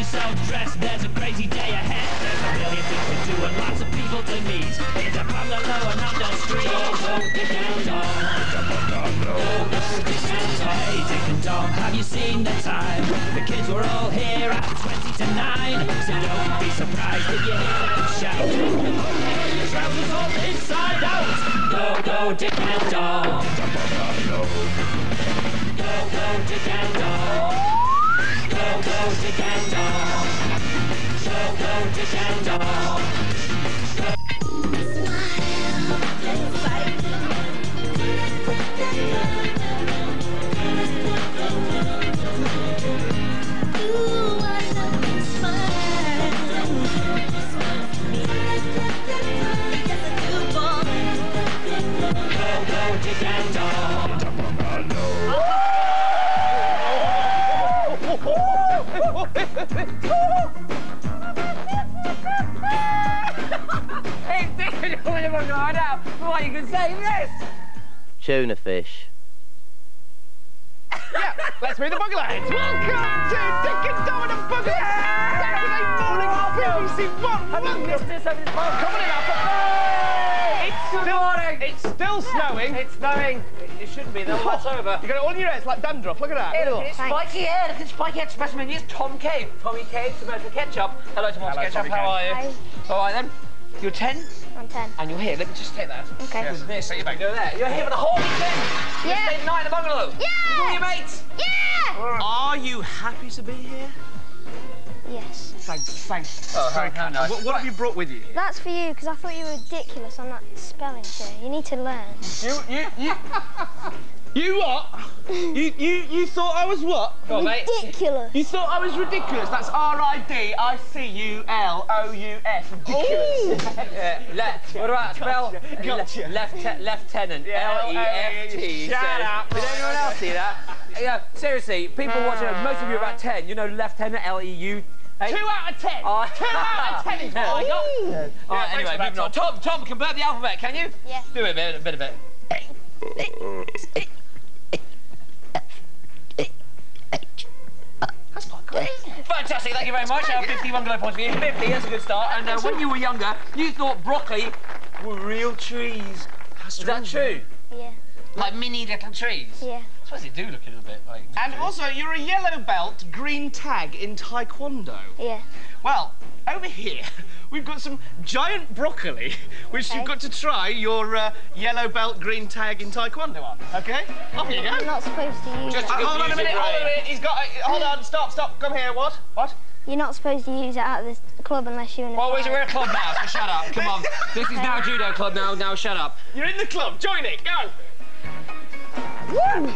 yourself dressed, there's a crazy day ahead. There's a million things to do and lots of people to meet. In the bungalow and on the street. Go, Dick and Dom. Go, Dick and Dom. Hey, Dick and Dom, have you seen the time? The kids were all here at 20 to 9. So don't be surprised if you hear them shout. Your trousers all inside out. Go, go, Dick and Dom. Go, go, Dick and Dom. Go, go, Dick and Dom. Go, go, Dick and Dom. Hey, Dick, you're never going out. What you can say this? Tuna fish. Yeah, let's meet the Bungalow heads. Welcome to Dick and Dom and the Bungalow. Saturday morning BBC One. Have you missed this? Coming in after. It's still snowing. It's snowing. It shouldn't be, though. What's over? You got it all in your hair. It's like dandruff. Look at that. Hey, look, it's spiky hair. Look at spiky head specimen. Here's Tom Cave. Tommy Cave, Tomato Ketchup. Hello, Tomato Ketchup. How are you? Hi. All right, then. You're 10? I'm 10. And you're here. Let me just take that. Okay. Yes, this. Take your back. Go there. You're here for the whole weekend. Yeah. You're staying the night in the bungalow. Yeah. With all your mates. Yeah. Are you happy to be here? Yes. Thanks. Oh, how nice. What have you brought with you here? That's for you, because I thought you were ridiculous on that spelling shit. You need to learn. You what? You thought I was what? Go on, mate. Ridiculous. You thought I was ridiculous. That's R-I-D-I-C-U-L-O-U-S. Ridiculous. What about spell? Gotcha. Lieutenant. Yeah, L-E-F-T. Shut up. Did anyone else see that? Yeah, seriously, people watching, most of you are about 10. You know Lieutenant, L-E-U. 2 out of 10. 2 out of 10 is what I got. All right, anyway, moving on. Tom, convert the alphabet, can you? Yeah. Do a bit of it. That's quite good. Fantastic, thank you very much. 50 bungalow points for you. 50, that's a good start. And when you were younger, you thought broccoli were real trees. Is that true? Yeah. Like mini little trees? Yeah. I suppose they do look a little bit like... And also, you're a yellow belt, green tag in Taekwondo. Yeah. Well, over here, we've got some giant broccoli, which you've got to try your yellow belt, green tag in Taekwondo on. Okay? Off you go. I'm not supposed to use it. Hold on a minute, He's got... hold on, stop. Come here, what? You're not supposed to use it at the club unless you're in a Well, we're a club now, so shut up. Come on. This is now a judo club now. Now shut up. You're in the club. Join it. Go. Woo!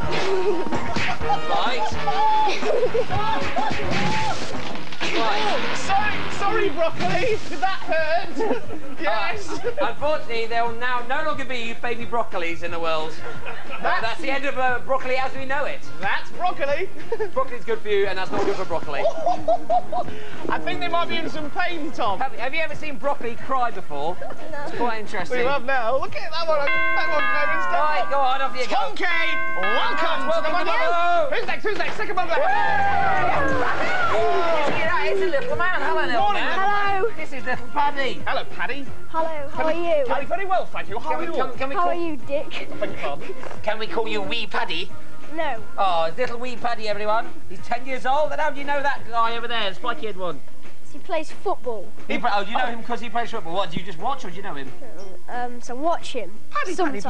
Right. Sorry, broccoli. Did that hurt? Yes. Unfortunately, there will now no longer be baby broccolis in the world. That's the end of broccoli as we know it. That's broccoli. Broccoli's good for you, and that's not good for broccoli. I think they might be in some pain, Tom. Have you ever seen broccoli cry before? No. It's quite interesting. We have now. Look at that one. That one going stuff. Right, go on, off you go. Tom K, welcome to the Bungalow. Who's next? Second Bungalow. It's a little man. Hello, little man. Hello. This is little Paddy. Hello, Paddy. Hello, how are you? Paddy, very well, thank you. How are you? How are you, Dick? Can we call you Wee Paddy? No. Oh, it's little Wee Paddy, everyone. He's 10 years old. And how do you know that guy over there, the spiky-head one? He plays football. Do you know him because he plays football? What, do you just watch or do you know him? So watch him. Sometimes.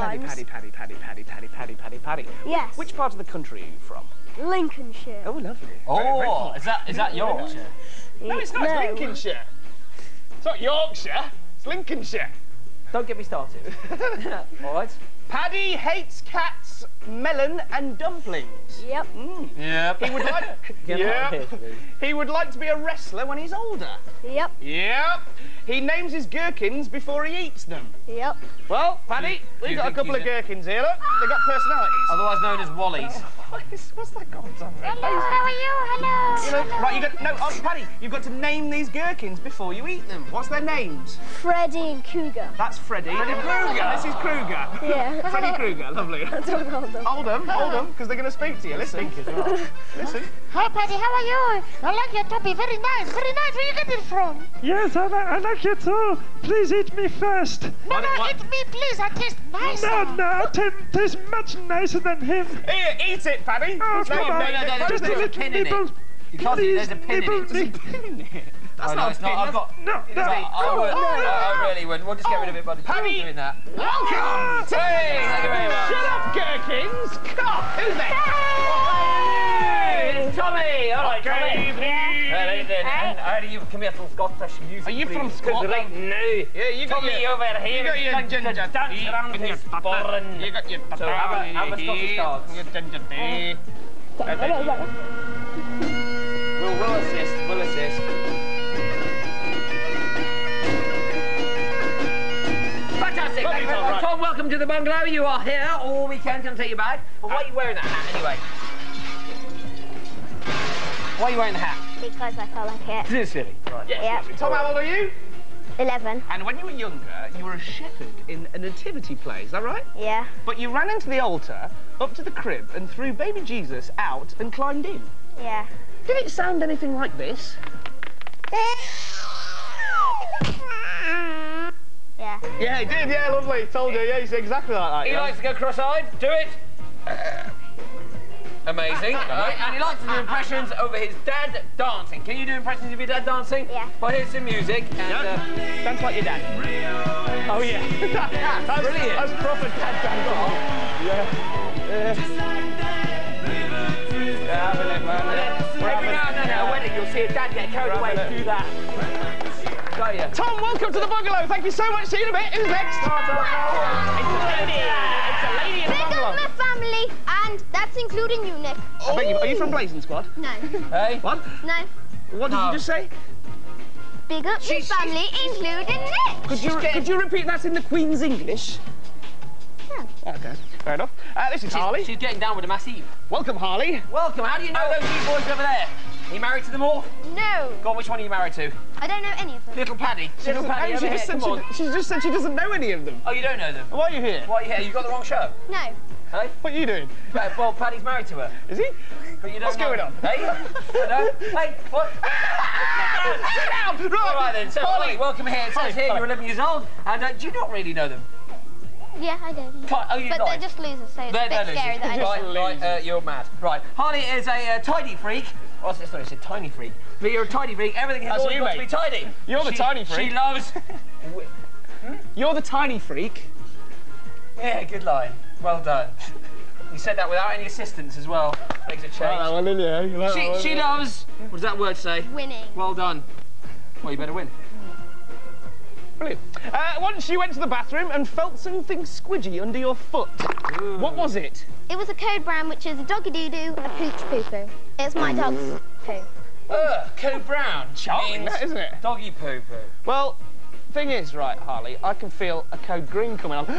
Paddy. Yes. Which part of the country are you from? Lincolnshire. Oh, lovely. Oh, is that Yorkshire? No, it's not. It's Lincolnshire. It's not Yorkshire. It's Lincolnshire. Don't get me started. All right. Paddy hates cats, melon, and dumplings. Yep. Yep. He would like. He would like to be a wrestler when he's older. Yep. Yep. He names his gherkins before he eats them. Yep. Well, Paddy, we've got a couple of gherkins here. Look, they've got personalities. Otherwise known as Wallies. What's that got on there? Hello, how are you? Hello. Right, Paddy, you've got to name these gherkins before you eat them. What's their names? Freddy and Cougar. That's Freddy. Kruger. This is Kruger. Yeah. Freddy Krueger, lovely. Don't hold them. Hold them, because they're going to speak to you. Listen. Listen. Hi, Paddy, how are you? I like your toppy, very nice, very nice. Where you get it from? Yes, I like it too. Please eat me first. No, eat me, please. I taste nice. No, tastes much nicer than him. Here, eat it, Paddy. Oh, come on. no, Just a there's a little pin in it. nibble. You can't see there's a pin in it. Nibble. That's not a pin. I've got... No, I wouldn't. I really wouldn't. We'll just get rid of it, buddy. Paddy. Doing that. Welcome to... Hey, thank you very much. Shut up, Gherkins. Come on, who's next? Hey, it's Tommy. All right, Tommy. Evening. How do you come here from Scottish music? Are you from Scotland? Right now. Yeah, you got Tommy your... over here. You got your ginger dance around tea his and your butter. burn. You got your butter. So have a Scottish dance. Your ginger tea. We'll assist. We'll assist. Fantastic. Thank you very much. Tom, welcome to the bungalow. You are here all weekend. Can I take you back? But why are you wearing that hat anyway? Why are you wearing the hat? Because I felt like it. It is silly. Right. Yeah. Tom, how old are you? 11. And when you were younger, you were a shepherd in a nativity play, is that right? Yeah. But you ran into the altar, up to the crib, and threw baby Jesus out and climbed in. Yeah. Did it sound anything like this? Yeah. Yeah, it did, yeah, lovely. Told you, yeah, you said exactly like that. He likes to go cross-eyed. Do it. Amazing. Right. And he likes to do impressions over his dad dancing. Can you do impressions of your dad dancing? Yeah. Well, here's some music. And, Dance like your dad. Oh, yeah. That's brilliant. That's proper dad dancing. Yeah. Having it, man. every now and then at a wedding, you'll see a dad get carried away and do that. Got you. Tom, welcome to the bungalow. Thank you so much. See you in a bit. Who's next? It's a lady. It's a lady in the Big bungalow. up my family, and that's including you, Nick. I beg you, are you from Blazing Squad? No. Hey? What? No. What did you just say? Big up your family, including Nick. Could you repeat that in the Queen's English? Yeah. Okay, fair enough. This is Harley. She's getting down with the massive. Welcome, Harley. Welcome. How do you know those two boys over there? Are you married to them all? No. Go on, which one are you married to? I don't know any of them. Little Paddy. Little Paddy over here. Come on. She just said she doesn't know any of them. Oh, you don't know them? Why are you here? Why are you here? You got the wrong show. No. Hey? What are you doing? Well, Paddy's married to her. Is he? But you don't What's know. going on? Hey? Hello? Hey, what? Sit down! Right. All right then, so Harley, welcome here. It says here Harley. you're 11 years old, and do you not really know them? Yeah, I do. Oh, you But lied. they're just losers, so it's a They're bit scary that I don't. Right, you're mad. Right, Harley is a tidy freak. Oh, sorry, I said tiny freak. But you're a tidy freak. Everything has That's always you, got to mate. be tidy. You're the tiny freak. She loves... You're the tiny freak. Yeah, good line. Well done. You said that without any assistance as well. Makes it change. Well, didn't you? You like that one, She didn't you? loves... What does that word say? Winning. Well done. Well, you better win. Brilliant. Once you went to the bathroom and felt something squidgy under your foot. Ooh. What was it? It was a code brown, which is a doggy doo-doo and a pooch poo-poo. It's my dog's poo. Code brown. Charming, means that, isn't it? Doggy poo-poo. Well, thing is, right, Harley, I can feel a code green coming on.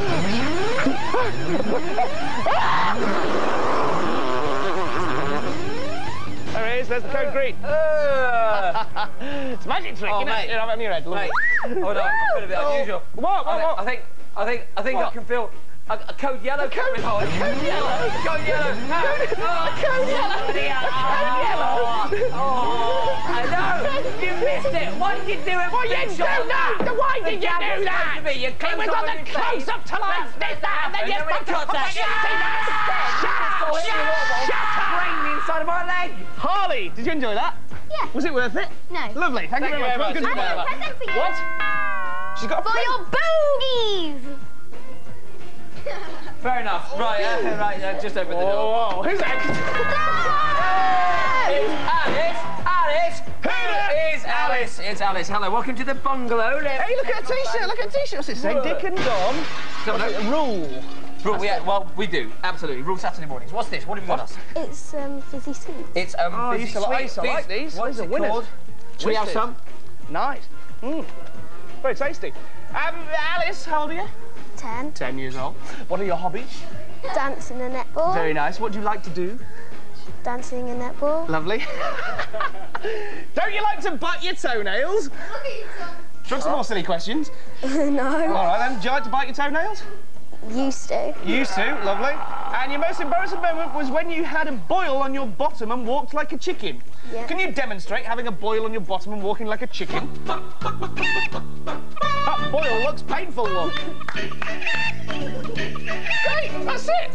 There it is, there's the code green. It's a magic trick, isn't mate. it? You have it on your head. Mate, hold on, it's been a bit unusual. What? I think I can feel a code yellow coming on. Code yellow? Code yellow. Code yellow? Oh, I know. You missed it. Why did you do it? Well, you do that! Why did you do that? It was on the close-up till I did that, and then you we cut that. Brain inside of my leg. Harley, did you enjoy that? Yeah. Was it worth it? No. Lovely, thank you very much. Well, good to I know have a that. present for you. What? She's got a For present. your bogies! Fair enough. Right, just open the door. Whoa, who's that? It's Alice. Who is Alice? It's Alice. Hello, welcome to the bungalow. Hey, look at a t-shirt, look at a t-shirt. What's it say? Dick and Dom. Rule. Yeah, well, we do, absolutely. Rule Saturday mornings. What's this? What have you got us? It's fizzy sweet. It's I fizzy used to like these. What's These are it winners. called? Should we have What's some? Nice. Very tasty. Alice, how old are you? 10. 10 years old. What are your hobbies? Dancing a netball. Very nice. What do you like to do? Dancing a netball. Lovely. Don't you like to bite your toenails? Do you want some more silly questions? No. All right then. Do you like to bite your toenails? Used to. Used to, lovely. And your most embarrassing moment was when you had a boil on your bottom and walked like a chicken. Yeah. Can you demonstrate having a boil on your bottom and walking like a chicken? That boil looks painful, look. Great, that's it.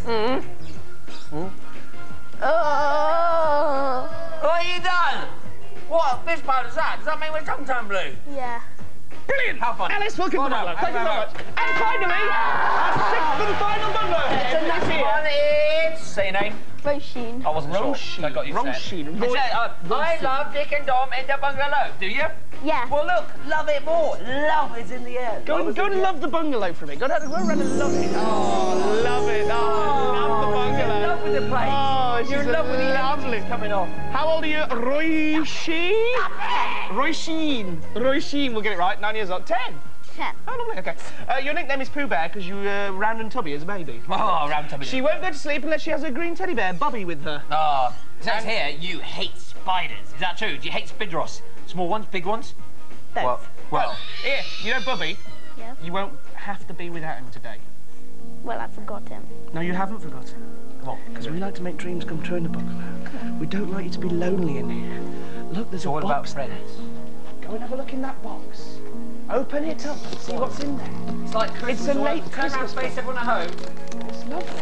Oh. What have you done? What fish powder's that? Does that make my tongue turn blue? Yeah. Brilliant. How fun. Alice, welcome to the bungalow. Thank you very much. And finally, our sixth and final bungalow. It's a nice one. It's... Say your name. Roisin. I wasn't sure. That got you set. Roisin. It said, I love Dick and Dom in the bungalow. Do you? Yeah. Well, look, love it more. Love is in the air. Go and love the bungalow for me. Go around and love it. Oh, love it. Oh, love the bungalow. You're in love with the place. Oh, you're in love with the lovely coming off. How old are you, Roisin? Roisin. Roisin, we'll get it right. 9 years old. 10. 10. Oh, lovely. Okay. Your nickname is Pooh Bear because you were round and tubby as a baby. Oh, round tubby. She won't go to sleep unless she has her green teddy bear, Bubby, with her. Oh, it says here you hate spiders. Is that true? Do you hate spidros? Small ones, big ones? Both. Well. Here, you know Bubby? Yeah. You won't have to be without him today. Well, I forgot him. No, you haven't forgotten. Come on. Because we like to make dreams come true in the bungalow. We don't like you to be lonely in here. Look, there's a all about box there. friends. Go and have a look in that box. Open it up and see what's in there. It's like Christmas. It's a late Turn around, Christmas face box. everyone at home. It's lovely.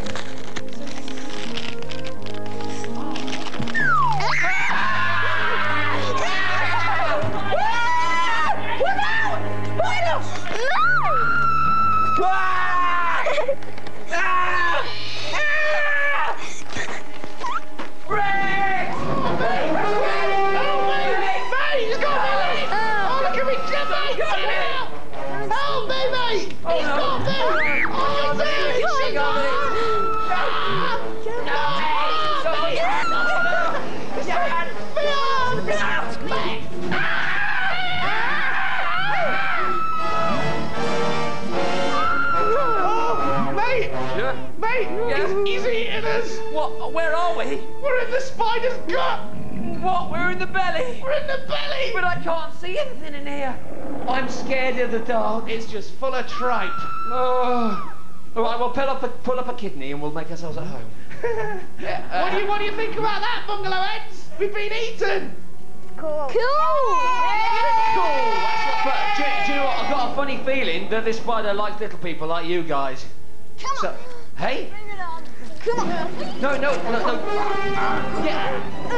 He's eating us! What? Where are we? We're in the spider's gut! What? We're in the belly? We're in the belly! But I can't see anything in here. I'm scared of the dark. It's just full of tripe. Oh. All right, well, pull up a kidney and we'll make ourselves at home. What do you think about that, bungalow heads? We've been eaten! Cool. But do you know what? I've got a funny feeling that this spider likes little people like you guys. Come on. Hey? Bring it on. Come on. No. Yeah.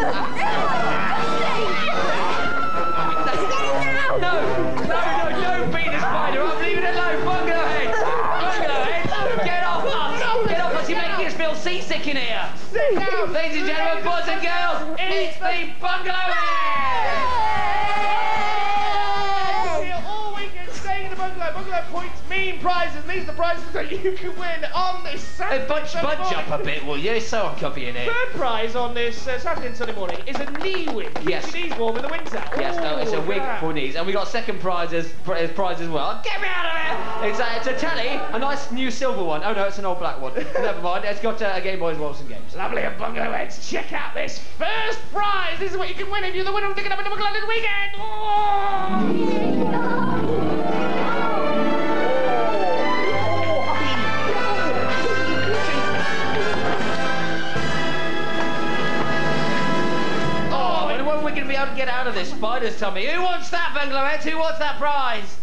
No, don't beat the spider up. Leave it alone. Bungalow head. Get off us. Get off us. You're making us feel seasick in here. Sit down. Ladies and gentlemen, boys and girls, it's the Bungalow head. Here all weekend staying in the bungalow. Bungalow points mean prizes. These are the prizes that you can win on this Saturday. Bunch up a bit, will you? It's so uncomfy in here. Third prize on this Saturday and Sunday morning is a knee wig. Yes. Keeps your knees warm in the winter. Yes, no, it's a wig for knees, and we got second prize as well. Get me out of here! It's a telly, a nice new silver one. Oh no, it's an old black one. Never mind. It's got a Game Boy's Wilson games. Lovely at Bungalow Heads. Check out this first prize. This is what you can win if you're the winner of Dick and Dom in the Bungalow this weekend. When we're going to be able to get out of this spider's tummy? Who wants that, Bungalow heads? Who wants that prize?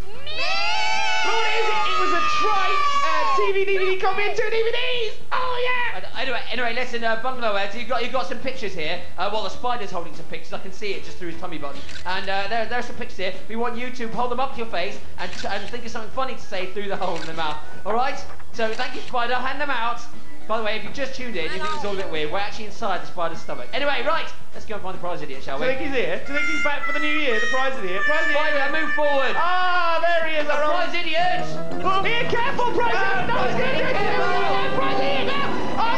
It was a tripe DVD copy and 2 DVDs. Oh yeah. Anyway, listen, Bungalow heads, you've got some pictures here. Well, the spider's holding some pictures. I can see it just through his tummy button. And there's some pictures here. We want you to hold them up to your face and think of something funny to say through the hole in the mouth. All right? So thank you, Spider. Hand them out. By the way, if you just tuned in, you think it's all a bit weird. We're actually inside the spider's stomach. Anyway, right, let's go and find the prize idiot, shall we? Do you think he's here? Do you think he's back for the new year? The prize idiot? Spider, move forward. Ah, there he is. The prize idiot. Here, careful, prize idiot. No, he's going to do it. Prize idiot, now. Oh,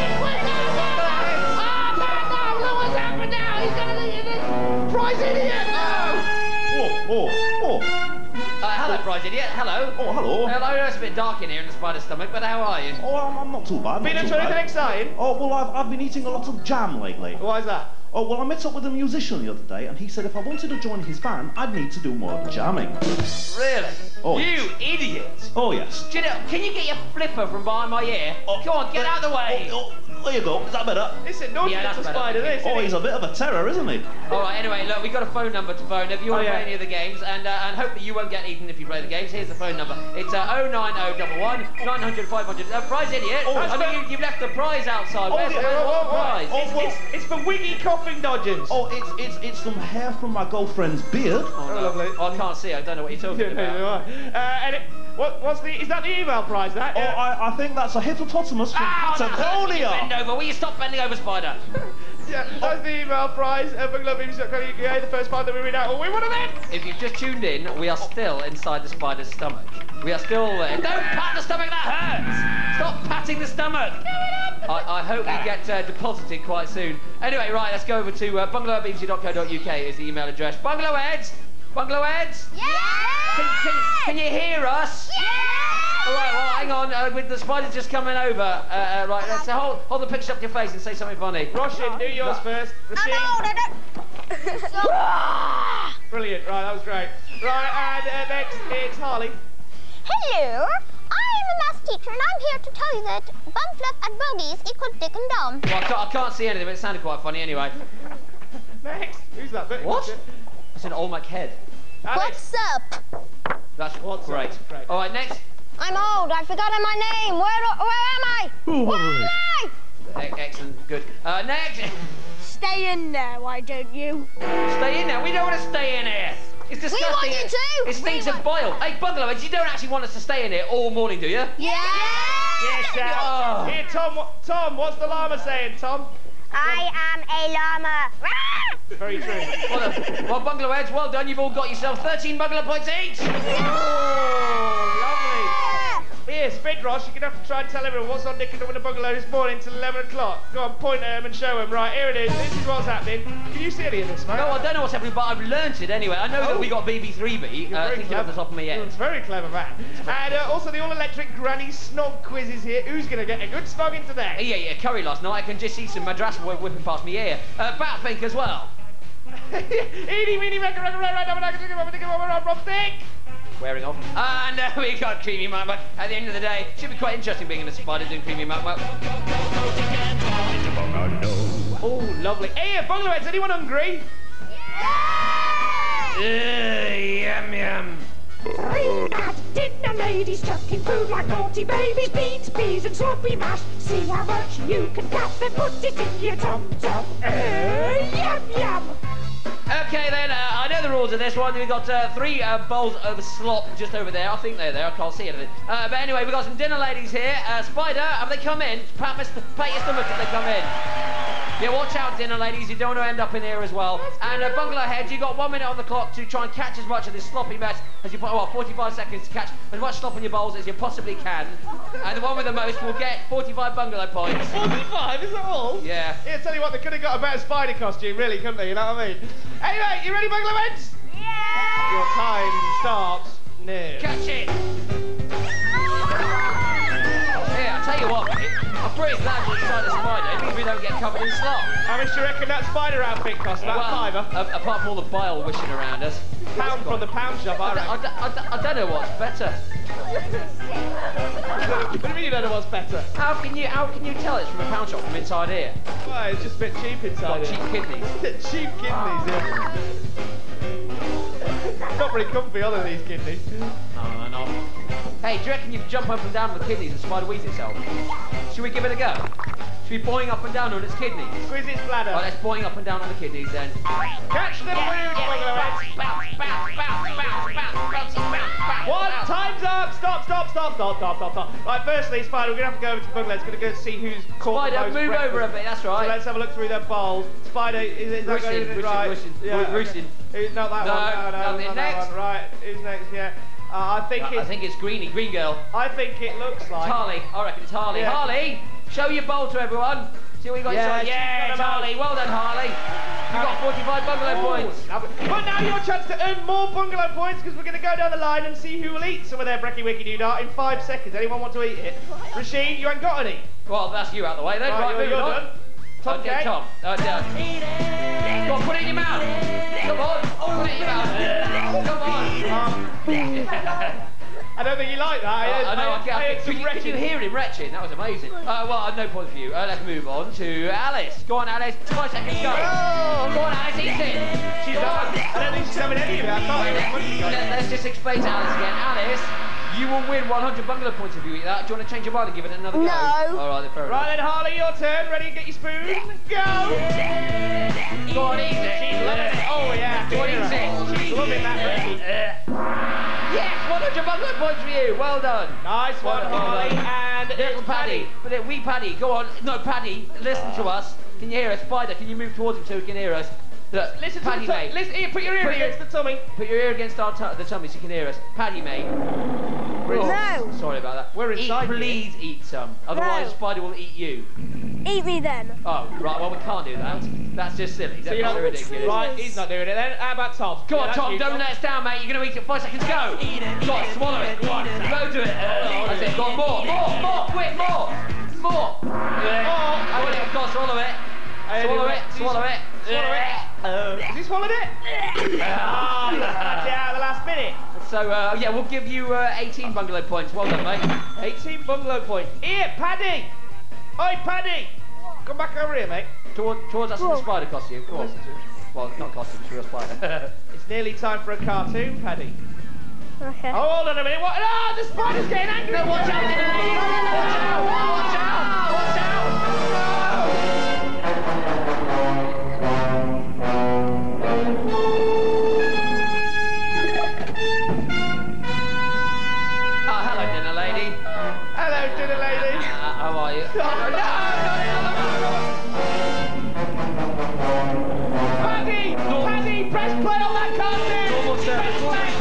no, look what's happened now. He's going to do this. Prize idiot. Oh. Hello, prize idiot. Hello. Oh, hello. Hello, it's a bit dark in here in the spider's stomach, but how are you? Oh, I'm not too bad. Been into anything exciting? Oh, well, I've been eating a lot of jam lately. Why is that? Oh, well, I met up with a musician the other day, and he said if I wanted to join his band, I'd need to do more jamming. Really? Oh, You yes. idiot! Oh, yes. Do you know, can you get your flipper from behind my ear? Oh, Come on, get out of the way! There you go. Is that better? It's a naughty Yeah, that's little better. spider, this, Oh, isn't he's a bit of a terror, isn't he? All right, anyway, look, we've got a phone number to phone if you want to Oh, yeah. play any of the games, and hopefully you won't get eaten if you play the games. Here's the phone number. It's 09011 900 500. Prize idiot! Oh, I it's think you've left the prize outside. Oh, Where's yeah. the prize? Oh, well. It's for wiggy coughing dodgers. Oh, it's some hair from my girlfriend's beard. Oh, no. lovely. Oh, I can't see. I don't know what you're talking about. And is that the email prize, that? Oh, I think that's a hippopotamus from Ah, that's hurting you. Bend Patagonia. over. Will you stop bending over, Spider? Yeah, that's the email prize. Bungalow.co.uk. The first five that we read out will win one of them. If you've just tuned in, we are still inside the spider's stomach. We are still there. Don't pat the stomach, that hurts! Stop patting the stomach! I hope we get deposited quite soon. Anyway, right, let's go over to bungalow@bbc.co.uk is the email address. Bungalow heads! Bungalow heads! Yeah! Can you hear us? Yeah! All right, well, hang on. With the spider's just coming over. Right, let's hold the picture up to your face and say something funny. Roisin, do yours first. I'm Roisin. old, I don't... Brilliant, right, that was great. Right, and next it's Harley. Hello, I am a maths teacher and I'm here to tell you that bum flip and bogies equals dick and dumb. Well, I can't see anything, but it sounded quite funny anyway. Next, who's that? What? It's an Olmec head. Alex. What's up? That's great. Great. All right, next. I'm old, I've forgotten my name. Where am I? Where am I? Excellent, good. Next. Stay in there, why don't you? Stay in there. We don't want to stay in here. It's disgusting. want you to. It stinks We of want- boil. Hey, Bungalow, you don't actually want us to stay in here all morning, do you? Yeah! Yes, Oh. Here, Tom, what's the llama saying, Tom? I am a llama. Very true. Well, Bungalow heads, well done. You've all got yourself 13 Bungalow points each. Oh, lovely. Here, Spidross, you're going to have to try and tell everyone what's on Nick and the Bungalow this morning till 11 o'clock. Go on, point at them and show them. Right, here it is. This is what's happening. Can you see any of this, mate? No, I don't know what's happening, but I've learnt it anyway. I know that Oh. we got BB3B, Very thinking off the top of my head. It's very clever, man. And also the all-electric granny snog quizzes here. Who's going to get a good snogging today? Yeah, curry last night. I can just see some madras whipping past me ear. Batpink as well. Eeny, meeny, Rob Dick. Wearing off. And we got Creamy Muck Muck. At the end of the day, should be quite interesting being in a spider doing Creamy Muck Muck. Oh, lovely. Hey, Bungalow heads, anyone hungry? Yum yum. Green at dinner, ladies, chucking food like naughty babies. Beans, peas and sloppy mash. See how much you can catch, then put it in your tum-tum. Yum, yum. Okay then, I know the rules of this one. We've got 3 bowls of slop just over there. I think they're there. I can't see anything. But anyway, we've got some dinner ladies here. Spider, have they come in? Pat your stomach if they come in. Yeah, watch out, dinner ladies. You don't want to end up in here as well. And Bungalow heads, you've got 1 minute on the clock to try and catch as much of this sloppy mess as you put. Well, 45 seconds to catch as much slop in your bowls as you possibly can. And the one with the most will get 45 Bungalow points. 45, is that all? Yeah. Here, tell you what, they could have got a better spider costume, really, couldn't they? You know what I mean? Anyway, you ready, Bungalow heads? Yeah! Your time starts now. Catch it. Yeah, I tell you what, mate. I'm pretty glad we're inside the spider. It means we don't get covered in slop. How much do you reckon that spider outfit cost? About a fiver? Apart from all the bile wishing around us. Pound from the pound shop, I reckon. I don't know what's better. What do you mean you don't know what's better? How can you tell it's from a pound shop from inside here? Well, it's just a bit cheap inside Got here. cheap kidneys. Cheap kidneys, yeah. Not very comfy, are they, these kidneys? No, not. Hey, do you reckon you can jump up and down on the kidneys and spider wheeze itself? Should we give it a go? Should we boing up and down on its kidneys? Squeeze its bladder. Right, let's boing up and down on the kidneys then. Catch them weird, Bungalow heads. Bounce, bounce, bounce, bounce, bounce, bounce, bounce, bounce. What? Time's up! Stop. Right, firstly, Spider, we're going to have to go over to Bungalow. It's going to go see who's caught the Spider, most move breakfast. over a bit, that's So right. let's have a look through their bowls. Spider, is that going Roisin, right? Roisin, Yeah, Roisin. okay. Not that No, one. not Not next. that one. Right, who's next? Yeah. I think it's Greenie, green girl. I think it looks like. It's Harley. I reckon it's Harley. Yeah. Harley, show your bowl to everyone. See what you got Yeah, inside. she's Yeah, got it's a bowl. Harley. Well done, Harley. You got 45 Bungalow points. But now your chance to earn more Bungalow points because we're going to go down the line and see who will eat some of their Brecky Wicky Doodah in 5 seconds. Anyone want to eat it? Rasheen, you ain't got any. Well, that's you out the way then. Right, Right, moving you're on. done. Tom, Okay, K. Tom. Go on, put it in your mouth. Come on. Put it in your mouth. Come on. like that. I know, I heard some Could you hear him retching? That was amazing. Well, no point of view. Let's move on to Alice. Go on, Alice. 5 seconds, go. Go on, Alice, eat it. She's not. I don't think she's having any of it. I can't. Let's just explain to Alice again. Alice, you will win 100 bungalow points if you eat that. Do you want to change your mind and give it another go? No. All right, then, fair enough. Right then, Harley, your turn. Ready? Get your spoon. Go. Go on, eat it. She's loving it. Oh yeah. Go on, eat it. She's loving that. Yes, 100 bungalow points for you. Well done. Nice one, Harley. And Little Paddy. But wee Paddy, go on. No, Paddy, listen to us. Can you hear us? Spider, can you move towards him so he can hear us? Look, Listen Paddy, to the mate. Listen, here, put your ear against the tummy. Put your ear against the tummy so you can hear us. Paddy, mate. No. Sorry about that. We're inside here. Please eat some. Otherwise, No. Spider will eat you. Eat me then. Oh, right. Well, we can't do that. That's just silly. So you're not ridiculous. Right, he's not doing it then. How about Tom? Go on, Yeah, Tom. that's you, Don't let us down, mate. You're going to eat it. 5 seconds. Go. Go on, swallow it. Go on. Go do it. That's it. Go on. More. Quick, more. Oh, I want it. Go on, swallow it. Swallow it. Swallow it. Has he swallowed it? Ah, he spat it out at the last minute. So, yeah, we'll give you 18 bungalow points. Well done, mate. 18 bungalow points. Here, Paddy! Oi, Paddy! Come back over here, mate. Towards us in the spider costume. Go on. Well, not costume, it's a real spider. It's nearly time for a cartoon, Paddy. Okay. Oh, hold on a minute. What? Ah, the spider's getting angry. No, watch out! Watch out! Watch out! Watch out! Hello, dinner lady. Hello, dinner lady. How are you? Paddy! Paddy, press play on that cartoon! Normal service.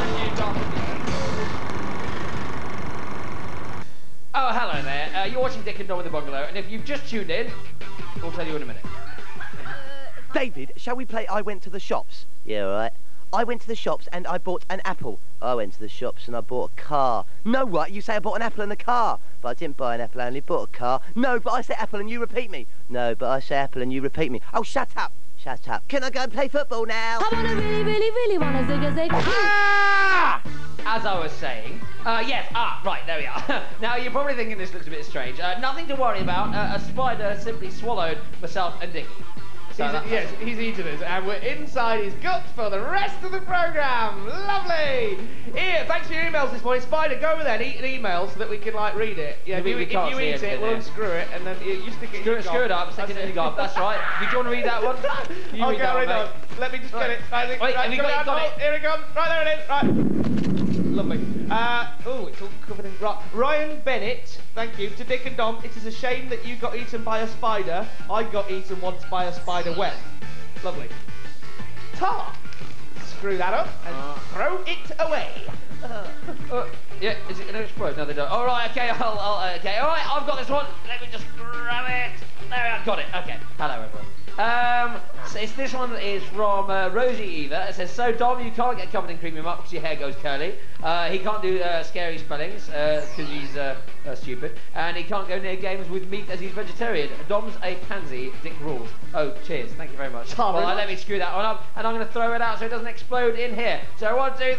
Oh, hello there. You're watching Dick and Dom in the Bungalow, and if you've just tuned in, we'll tell you in a minute. David, shall we play I went to the shops? Yeah, all right. I went to the shops and I bought an apple. I went to the shops and I bought a car. No, what? You say I bought an apple and a car. But I didn't buy an apple, I only bought a car. No, but I say apple and you repeat me. No, but I say apple and you repeat me. Oh, shut up. Shut up. Can I go and play football now? I wanna really wanna zig a zig. Ah! As I was saying, yes, right, there we are. Now, you're probably thinking this looks a bit strange. Nothing to worry about. A spider simply swallowed myself and Dickie. So Yes, he's eaten us, and we're inside his gut for the rest of the programme. Lovely! Here, thanks for your emails this morning. Spider, go over there and eat an email so that we can, like, read it. Yeah, if you eat it, we'll unscrew it, and then you stick it in your Screw it up, stick it in your gob. That's right. Do you want to read that one? You I'll read get that rid one, of mate. it. Let me just get it. Wait, have you got it? Here it comes. Right, there it is. Right. Lovely. Oh, it's all covered in... Right. Ryan Bennett, thank you. To Dick and Dom, it is a shame that you got eaten by a spider. I got eaten once by a spider web. Lovely. Tar. Screw that up and throw it away. Yeah, is it going to explode? No, they don't. All right, okay, okay. All right, I've got this one. Let me just grab it. There we are, got it. Okay. Hello, everyone. So this one is from Rosie Eva. It says, so Dom, you can't get covered in cream up because your hair goes curly. He can't do scary spellings because he's stupid. And he can't go near games with meat as he's vegetarian. Dom's a pansy, Dick rules. Oh, cheers. Thank you very much. Well, let me screw that one up and I'm going to throw it out so it doesn't explode in here. So 1, 2, 3.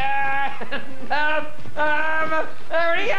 There we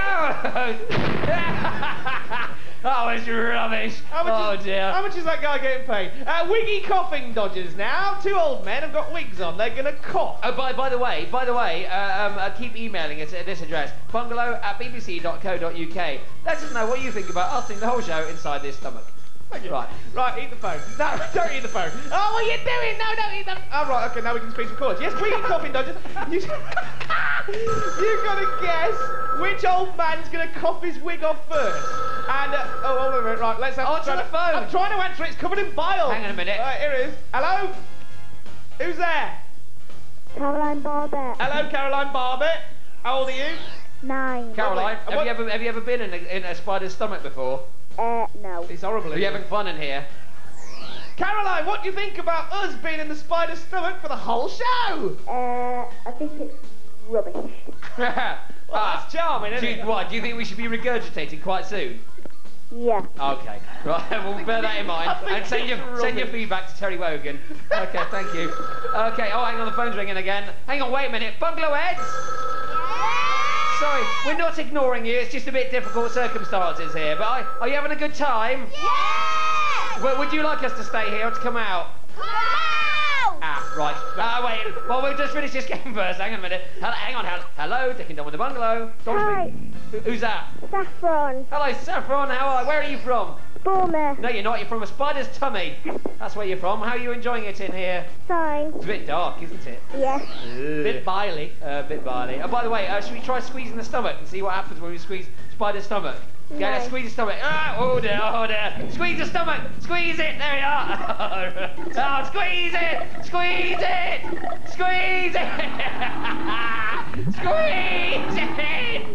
go. That was rubbish. Oh dear. How much is that guy getting paid? Wiggy coughing dodgers now. 2 old men have got wigs on. They're going to cough. Oh, by the way, keep emailing us at this address, bungalow@bbc.co.uk. Let us know what you think about us doing the whole show inside this stomach. Right. Right, eat the phone. No, don't eat the phone. Oh, what are you doing? No, don't eat the... Oh, right, okay, now we can speak some chords. Yes, wiggy coughing dodgers. You've got to guess which old man's going to cough his wig off first. And, oh, hold on a minute, right, let's have... Answer the phone. I'm trying to answer it, it's covered in bile. Hang on a minute. Here it is. Hello? Who's there? Caroline Barbette. Hello, Caroline Barbette. How old are you? 9. Caroline, Lovely. have you ever been in a spider's stomach before? No. It's horrible. Are you having fun in here? Caroline, what do you think about us being in the spider's stomach for the whole show? I think it's rubbish. Well, that's charming, isn't it? Do you think we should be regurgitating quite soon? Yeah. Okay, right, we'll bear that in mind and send your feedback to Terry Wogan. Okay, thank you. Okay, oh, hang on, the phone's ringing again. Hang on, wait a minute. Bungalow heads? Sorry, we're not ignoring you. It's just a bit difficult circumstances here. But are you having a good time? Yeah! Would you like us to stay here or to come out? Come out! Ah, right. Wait. Well, we'll just finish this game first. Hang on a minute. Hang on. Hello, Dick and Dom with the Bungalow. Hi. Who's that? Saffron. Hello, Saffron. Where are you from? Bournemouth. No, you're not. You're from a spider's tummy. That's where you're from. How are you enjoying it in here? Fine. It's a bit dark, isn't it? Yeah. Bit biley. Bit biley. Oh, by the way, should we try squeezing the stomach and see what happens when we squeeze spider's stomach? Okay, No. let's squeeze the stomach. Oh dear. Squeeze the stomach. Squeeze it. There we are. Oh, squeeze it. Squeeze it. Squeeze it. Squeeze it.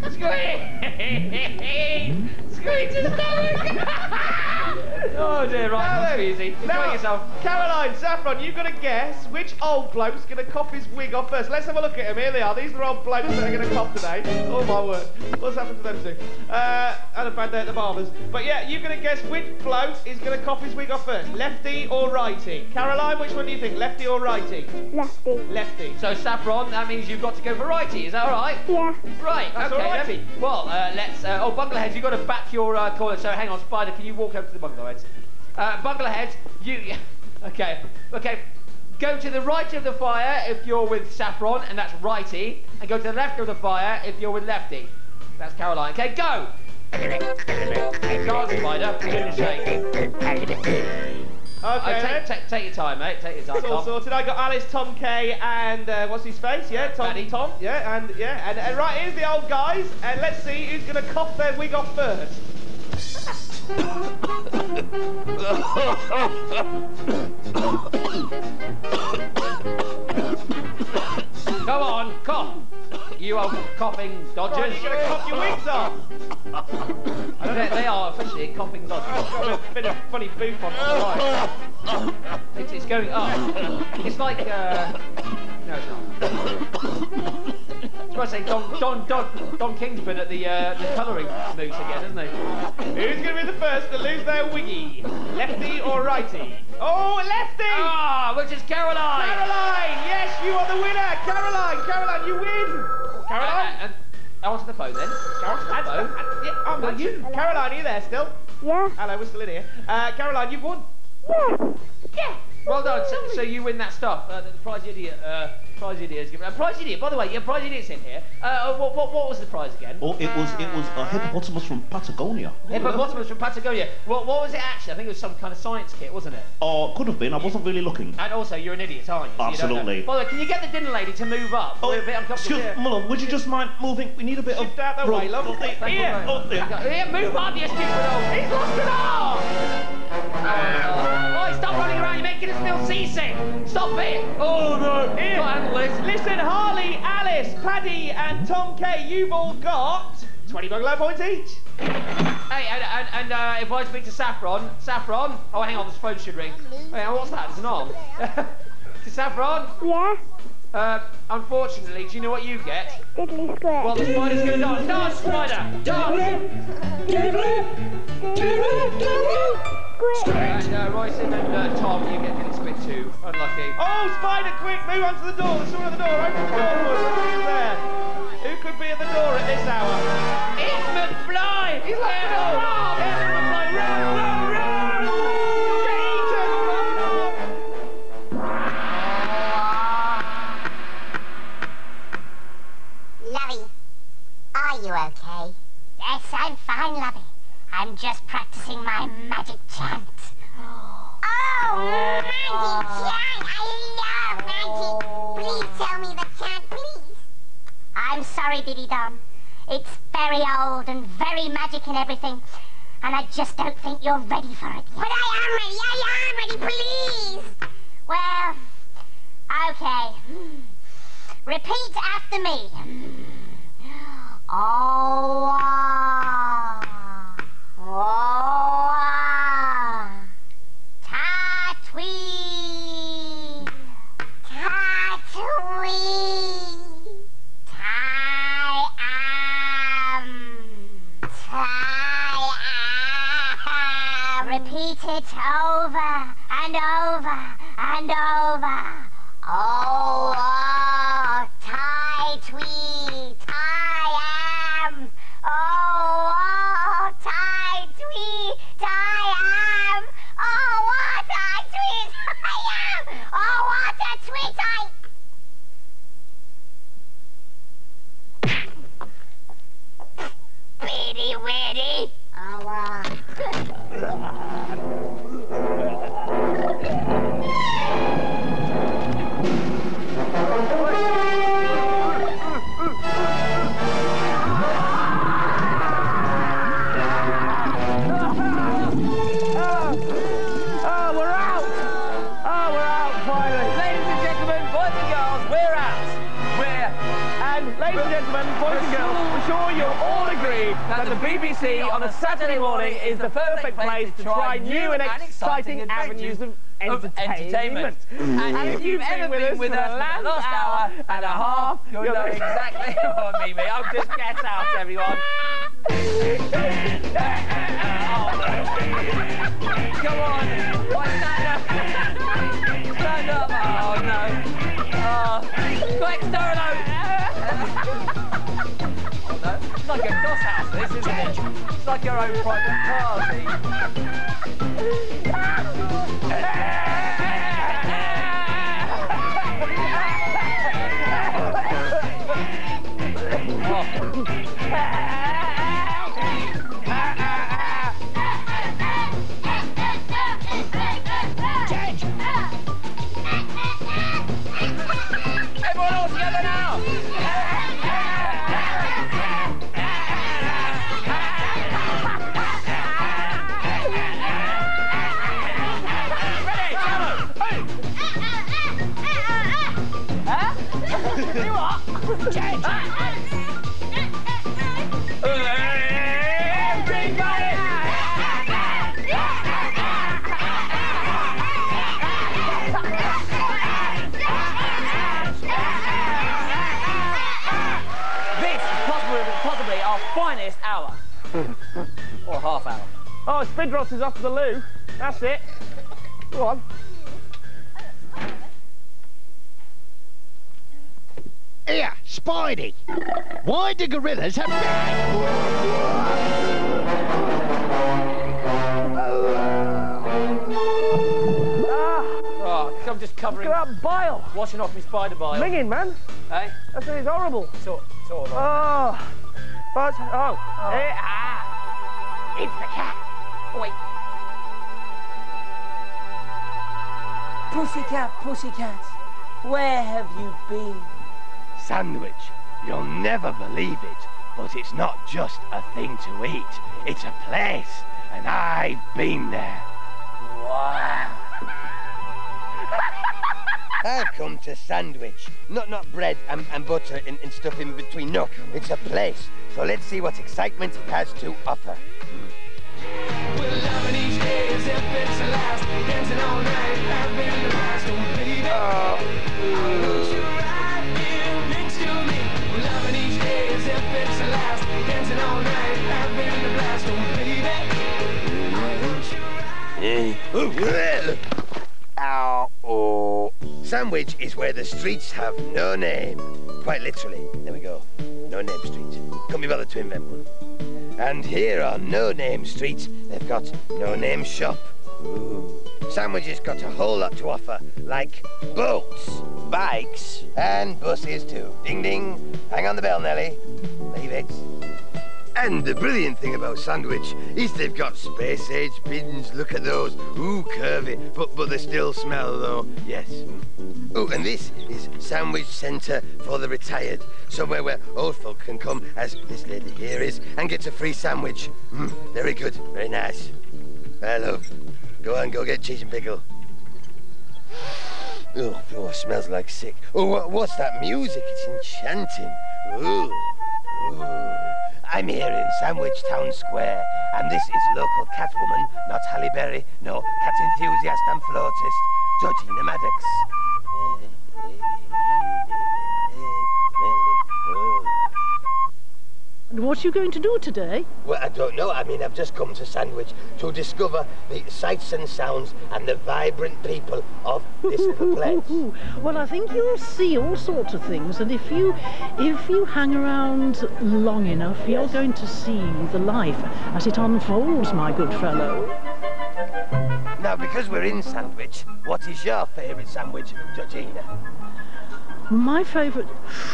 Squeeze the stomach. Oh dear, right, Now not then, easy. Enjoy now, yourself. Caroline, Saffron, you've got to guess which old bloke's going to cough his wig off first. Let's have a look at them. Here they are. These are old blokes that are going to cough today. Oh my word. What's happened to them two? And a bad day at the barber's. But yeah, you've got to guess which bloke is going to cough his wig off first. Lefty or righty? Caroline, which one do you think? Lefty or righty? Lefty. Lefty. So, Saffron, that means you've got to go for righty. Is that all right? Yeah. Right, That's okay. all righty. Well, let's... Bungalow Heads, you've got to back your corner. So, hang on, Spider, can you walk over to the Bungalow Heads? Bungalow Heads, you... Okay. Go to the right of the fire if you're with Saffron, and that's righty. And go to the left of the fire if you're with lefty. That's Caroline. Okay, go! Dance, Spider. Give it a shake. Okay, then. Take your time, mate. Take your time. It's all Tom. sorted. I got Alice, Tom K, and what's his face? Yeah, Paddy. Tom. Yeah, and right here's the old guys, and let's see who's going to cough their wig off first. Come on, cough. You old coughing dodgers. Right, you're going to cough your wigs off. They are officially coughing dodgers. I've got a bit of funny boof on the right. It's going up. It's like, no, it's not. I was going to say Don King's been at the colouring moose again, hasn't he? Who's going to be the first to lose their wiggy? Lefty or righty? Oh, lefty! Ah, which is Caroline! Caroline! Yes, you are the winner! Caroline, you win! Caroline? And answer the phone then. Caroline, I'm not you. Hello. Caroline, are you there still? Yeah. Hello, we're still in here. Caroline, you've won. Yeah. Well done. So you win that stuff. The prize idiot. Prize idiot is given. Prize idiot. By the way, your prize idiot's in here. What was the prize again? Oh, it was a hippopotamus from Patagonia. Hippopotamus from Patagonia. What was it actually? I think it was some kind of science kit, wasn't it? Oh, could have been. I wasn't really looking. And also, you're an idiot, aren't you? So you don't know. Absolutely. By the way, can you get the dinner lady to move up? We're a bit uncomfortable here. Mullum, would you just mind moving? We need a bit Shift of... out the way, love. Here, Here. Here, move up, you stupid old... He's lost an arm! Oh, stop running around, you're making us feel seasick! Stop it! Oh no! Here. Can't handle this. Listen, Harley, Alice, Paddy, and Tom K, you've all got 20 bungalow points each. Hey, and if I speak to Saffron... Oh, hang on, this phone should ring. Hey, what's that? It's an arm. To Saffron? Yeah. Unfortunately, do you know what you get? Diddly square. Well, the spider's gonna dance. Dance, spider! Dance! And Roisin and Tom, you get Diddly Squid too. Unlucky. Oh, Spider, quick, move on to the door. There's someone at the door. Open the door for us. Who's there? Who could be at the door at this hour? It's McFly! He's like a dog! It's McFly! Run! Lovey, are you okay? Yes, I'm fine, Lovey. I'm just practicing my magic chant. Oh, magic chant! I love magic! Please tell me the chant, please. I'm sorry, Diddy Dom. It's very old and very magic and everything, and I just don't think you're ready for it. But I am ready, please! Well, okay. Repeat after me. Oh, Tatooine, Tatooine, Repeat it over and over and over. Oh, tie tweed, tie And, ladies and gentlemen, boys and girls, I'm sure you'll all agree that the BBC on a Saturday morning is the perfect place to try new and exciting avenues of entertainment. And if you've ever been with us for the last hour and a half, you'll know exactly what I mean. I'll just get out, everyone. Come on. Stand up. Stand up. Oh, no. Quick, Storlo. Oh, no. It's like a doss house, this, isn't it? It's like your own private party. Everyone all together now! Ready? Huh? You what? Change! Possibly our finest hour. Or half hour. Oh, Spidros is off to the loo. That's it. Go on. Here, Spidey. Why do gorillas have... Oh, I'm just covering... Look at that bile. Washing off my spider bile. Minging, man. Hey? That's it's horrible. It's all right. Oh. But, it's the cat. Wait. Pussycat, pussycat, where have you been? Sandwich. You'll never believe it, but it's not just a thing to eat. It's a place, and I've been there. Wow. I've come to Sandwich. Not bread and butter and stuff in between. No, it's a place. So let's see what excitement it has to offer. We're loving each day as if it's the last. Dancing all night, I've been the last. Oh, baby, I want you right here next to me. We're loving each day as if it's the last. Dancing all night, I've been the blast. Oh, baby, I want you right. Ow. Oh. Sandwich is where the streets have no name. Quite literally. There we go. No name street. Couldn't be bothered to invent one. And here on No Name Street, they've got No Name Shop. Ooh. Sandwich has got a whole lot to offer, like boats, bikes, and buses too. Ding ding. Hang on the bell, Nelly. Leave it. And the brilliant thing about Sandwich is they've got space-age bins. Look at those. Ooh, curvy, but they still smell, though. Yes. Oh, and this is Sandwich Centre for the Retired. Somewhere where old folk can come, as this lady here is, and get a free sandwich. Very good. Very nice. I love. Go on, go get cheese and pickle. Oh, smells like sick. Oh, what's that music? It's enchanting. Ooh. Ooh. I'm here in Sandwich Town Square, and this is local catwoman, not Halle Berry, no, cat enthusiast and flautist, Georgina Maddox. And what are you going to do today? Well, I don't know. I mean, I've just come to Sandwich to discover the sights and sounds and the vibrant people of this little place. Well, I think you'll see all sorts of things, and if you hang around long enough, you're going to see the life as it unfolds, my good fellow. Now, because we're in Sandwich, what is your favourite sandwich, Georgina? My favourite...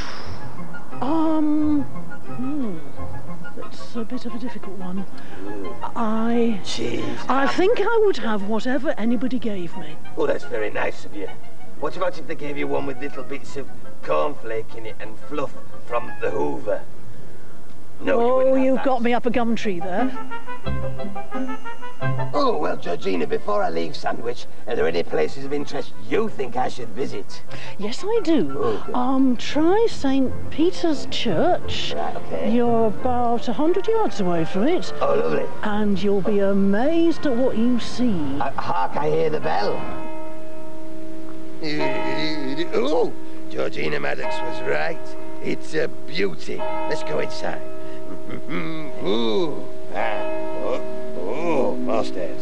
That's a bit of a difficult one. I think I would have whatever anybody gave me. Oh, that's very nice of you. What about if they gave you one with little bits of cornflake in it and fluff from the Hoover? No, you Oh, wouldn't have you've that. got me up a gum tree there. Oh, well, Georgina, before I leave Sandwich, are there any places of interest you think I should visit? Yes, I do. Oh, good. Try St. Peter's Church. Right, okay. You're about 100 yards away from it. Oh, lovely. And you'll be amazed at what you see. Hark, I hear the bell. Oh, Georgina Maddox was right. It's a beauty. Let's go inside. Ooh. Oh, more stairs.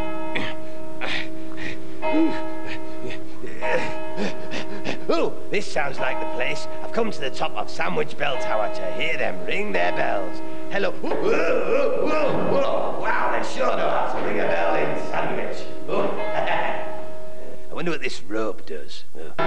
Oh, this sounds like the place. I've come to the top of Sandwich Bell Tower to hear them ring their bells. Hello. Whoa, whoa, whoa, whoa. Wow, they sure know how to ring a bell in Sandwich. Oh. I wonder what this rope does.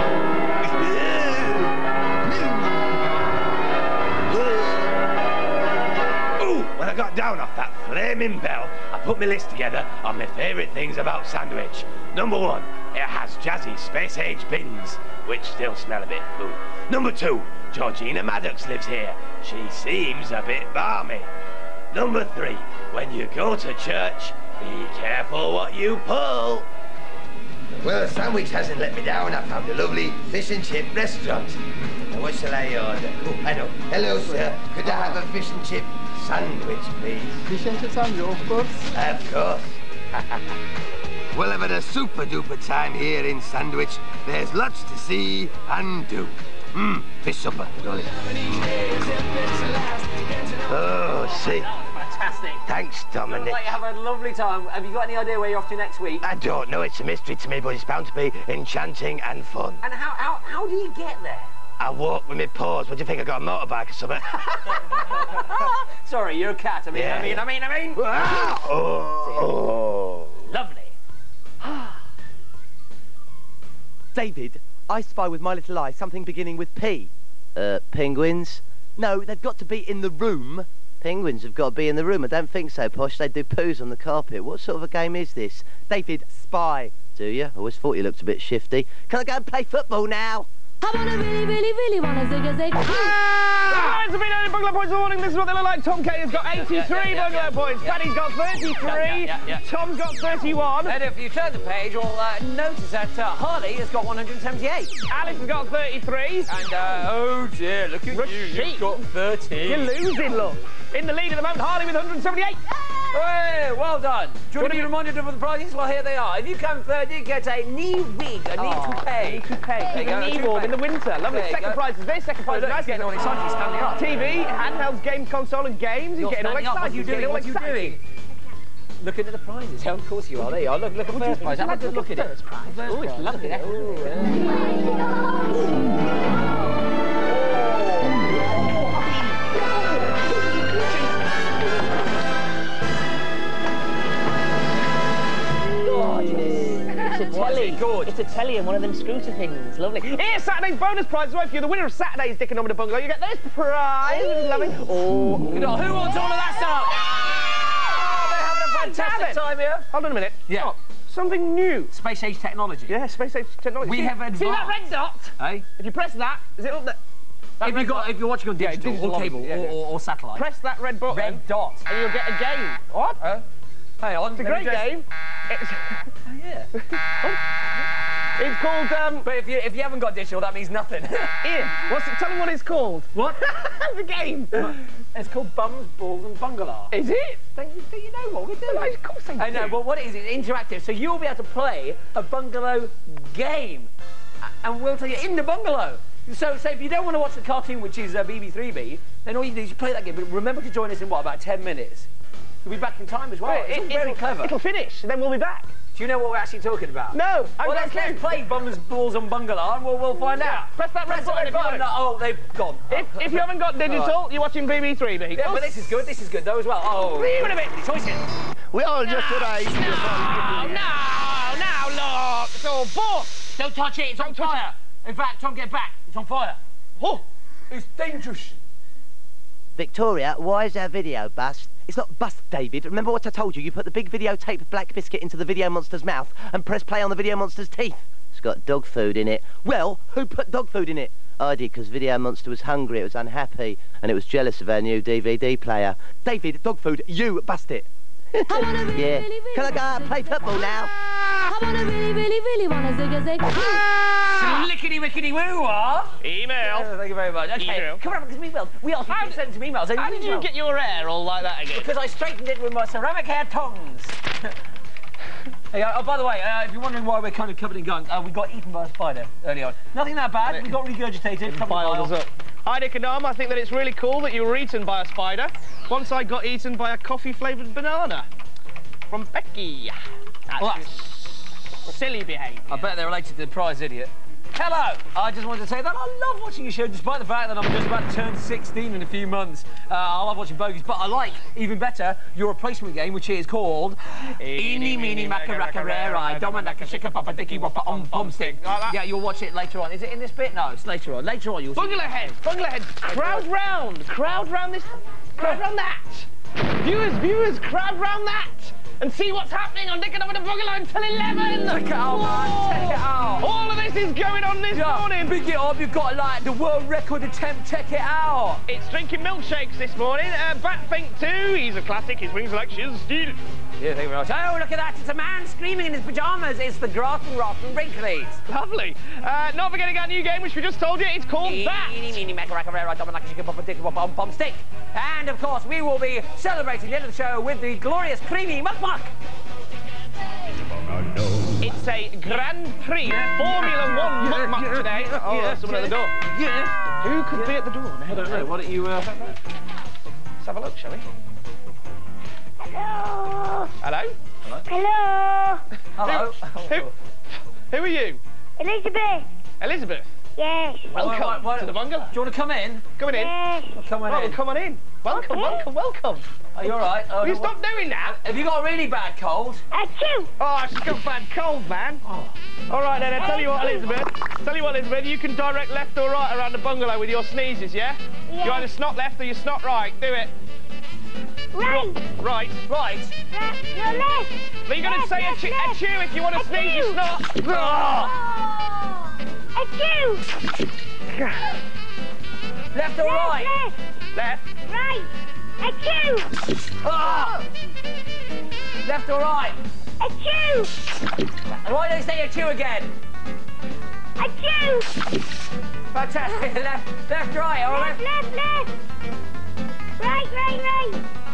When I got down off that flaming bell, I put my list together on my favourite things about Sandwich. Number 1, it has jazzy space-age bins, which still smell a bit food. Number 2, Georgina Maddox lives here. She seems a bit balmy. Number 3, when you go to church, be careful what you pull. Well, Sandwich hasn't let me down. I found a lovely fish and chip restaurant. Now, what shall I order? Oh, I know. Hello, sir. Could I have a fish and chip sandwich, please? Fish and chip sandwich, of course. Of course. Well, I've had a super-duper time here in Sandwich. There's lots to see and do. Fish supper, darling. Oh, see. Fantastic. Thanks, Dominic. Looks like you have a lovely time. Have you got any idea where you're off to next week? I don't know. It's a mystery to me, but it's bound to be enchanting and fun. And how do you get there? I walk with my paws. What do you think? I got a motorbike or something? Sorry, you're a cat. I mean. Ah! Oh. Lovely. David, I spy with my little eye something beginning with P. Penguins? No, they've got to be in the room. Penguins have got to be in the room. I don't think so, Posh. They do poos on the carpet. What sort of a game is this? David, spy. Do you? I always thought you looked a bit shifty. Can I go and play football now? I wanna really wanna zig a zig. It's been only bungalow points all morning. This is what they look like. Tom K has got 83 bungalow points. Paddy's got 33. Tom's got 31. And if you turn the page, you'll notice that Harley has got 178. Alice has got 33. And, oh dear, look at you. You've got 13. You're losing, look. In the lead at the moment, Harley with 178. Hey, well done. Do you want to be reminded of the prizes? Well, here they are. If you come third, you get a knee wig, a knee toupee. A knee warm in the winter. Lovely. Second prize is this. Second prize is nice. Getting all excited. He's standing up. TV, handhelds, games, console, and games. He's getting all excited. What are you doing? What are you doing? Looking at the prizes. How of course you are. There you are. Look at first prize. Have a good look at it. First prize. Oh, it's lovely. It's a telly and one of them scooter things. Lovely. Here's Saturday's bonus prize away for you. The winner of Saturday's Dick and Number Bungalow. You get this prize. Lovely. Oh. Who wants all of that stuff? Oh, they're having a fantastic time here. Hold on a minute. Yeah. Stop. Something new. Space age technology. Yeah, space age technology. We have advanced. See that red dot? Hey? If you press that, is it up there? If you're watching on digital or cable or satellite. Press that red button. Red dot. And you'll get a game. What? Hang on. It's a great game. It's... Oh, yeah. It's called, But if you haven't got digital, that means nothing. Ian, tell me what it's called. What? The game. It's called Bums, Balls and Bungalow. Is it? Do you know what we're doing? Well, of course I do. I know, but what it is, it's interactive, so you'll be able to play a bungalow game. And we'll tell you in the bungalow. So if you don't want to watch the cartoon, which is BB3B, then all you do is play that game. But remember to join us in, what, about 10 minutes? We'll be back in time as well. It's very clever. It'll finish, and then we'll be back. Do you know what we're actually talking about? No, let's play Bums, Balls and Bungalow, and we'll find out. Press that red button. Oh, they've gone. If you haven't got digital, you're watching BB3B. Yeah, but this is good though as well. Oh, leave it a bit. Choices. We all just arrived. No, look. It's all bought. Don't touch it. It's on fire. In fact, Tom, get back. It's on fire. Oh, it's dangerous. Victoria, why is our video bust? It's not bust, David. Remember what I told you? You put the big videotape black biscuit into the video monster's mouth and press play on the video monster's teeth. It's got dog food in it. Well, who put dog food in it? I did, because Video Monster was hungry, it was unhappy, and it was jealous of our new DVD player. David, dog food, you bust it. Yeah. Can I go out and play football now? I wanna really wanna zig a zig. Lickety wickety woo, what? Email. Thank you very much. Okay, Email. come on, because we also keep sending some emails. How did you get your hair all like that again? Because I straightened it with my ceramic hair tongs. Hey, oh, by the way, if you're wondering why we're kind of covered in gunk, we got eaten by a spider early on. Nothing that bad, we got regurgitated. Piled us up. Hi, Nick and Arm. I think that it's really cool that you were eaten by a spider. Once I got eaten by a coffee-flavoured banana. From Becky. That's silly behaviour. I bet they're related to the prize idiot. Hello! I just wanted to say that I love watching your show, despite the fact that I'm just about to turn 16 in a few months. I love watching bogies, but I like, even better, your replacement game, which is called Eeny, Meeny, Macaraccareri, Dominaka, Shika, Papa, Dicky, Woppa, Pom Stick. Yeah, you'll watch it later on. Is it in this bit? No, it's later on. Later on, you'll see. Bungalow head, crowd round this, crowd round that. Viewers, crowd round that. And see what's happening on Nick and Over the Bungalow until 11! Take it out, man, take it out! All of this is going on this morning! Big it up, you've got, like, the world record attempt, check it out! It's drinking milkshakes this morning. Batfink 2, he's a classic, his wings are like shears of steel. Yeah, thank you very much. Oh, look at that, it's a man screaming in his pyjamas. It's the grass and rock from Wrinklies. Lovely. Not forgetting our new game, which we just told you, it's called That. Eeny, meeny, macaraccareri, Dominaka, Shika, Papa, Dicky, Woppa, Pom Stick. And, of course, we will be celebrating the end of the show with the glorious creamy muck. It's a Grand Prix Formula 1 muck today. Oh, there's someone at the door. Yeah. Who could be at the door? I don't know. Why don't you, Let's have a look, shall we? Hello. Hello? Hello. Hello. Who are you? Elizabeth. Elizabeth? Yes. Welcome to the bungalow. Do you want to come in? Coming in? Yes. Come on in. Well, come on in. Welcome, Okay. welcome. Are you all right? Will you stop doing that? Have you got a really bad cold? Achoo. Oh, she's got bad cold, man. Oh. All right, then, I tell you what, Elizabeth, you can direct left or right around the bungalow with your sneezes, yeah? Yeah. You either snot left or you snot right. Do it. Right. Right. Right. No, left. But you're going to say left. achoo if you want to sneeze your snot. Oh. Achoo. Left or right? Left. Right. Achoo. Oh. Left or right? Achoo. Why don't you say achoo again? Achoo. Fantastic. left, right, or Left. Right.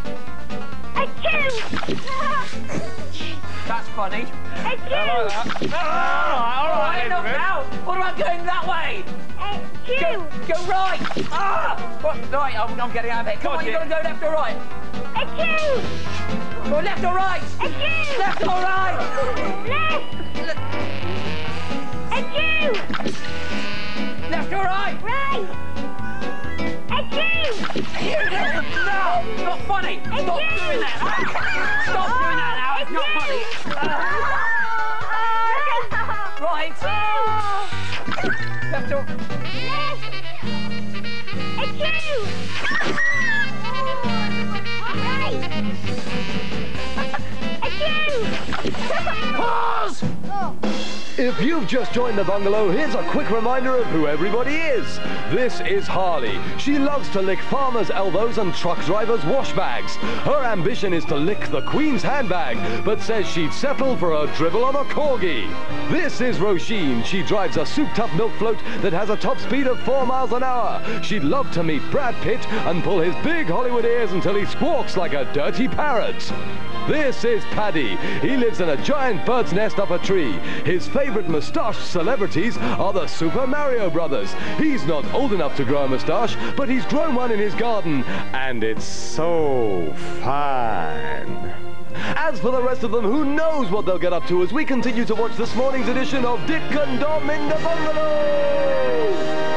Achoo. That's funny. Achoo. All right, Enough Elizabeth. now. What about going that way? Achoo. Go right. Right, I'm getting out of here. Come on, you're going to go left or right? Achoo. Go left or right? Achoo. Left or right? Left. Achoo. Left or right? Right. Achoo. No, not funny. Stop doing that. Stop doing that now. It's not funny. Right. Left or... Achoo. Pause! If you've just joined the bungalow, here's a quick reminder of who everybody is. This is Harley. She loves to lick farmers' elbows and truck drivers' wash bags. Her ambition is to lick the Queen's handbag, but says she'd settle for a dribble on a corgi. This is Roisin. She drives a souped-up milk float that has a top speed of 4 miles an hour. She'd love to meet Brad Pitt and pull his big Hollywood ears until he squawks like a dirty parrot. This is Paddy. He lives in a giant bird's nest up a tree. His favorite moustached celebrities are the Super Mario Brothers. He's not old enough to grow a moustache, but he's grown one in his garden, and it's so fun. As for the rest of them, who knows what they'll get up to as we continue to watch this morning's edition of Dick and Dom in the Bungalow.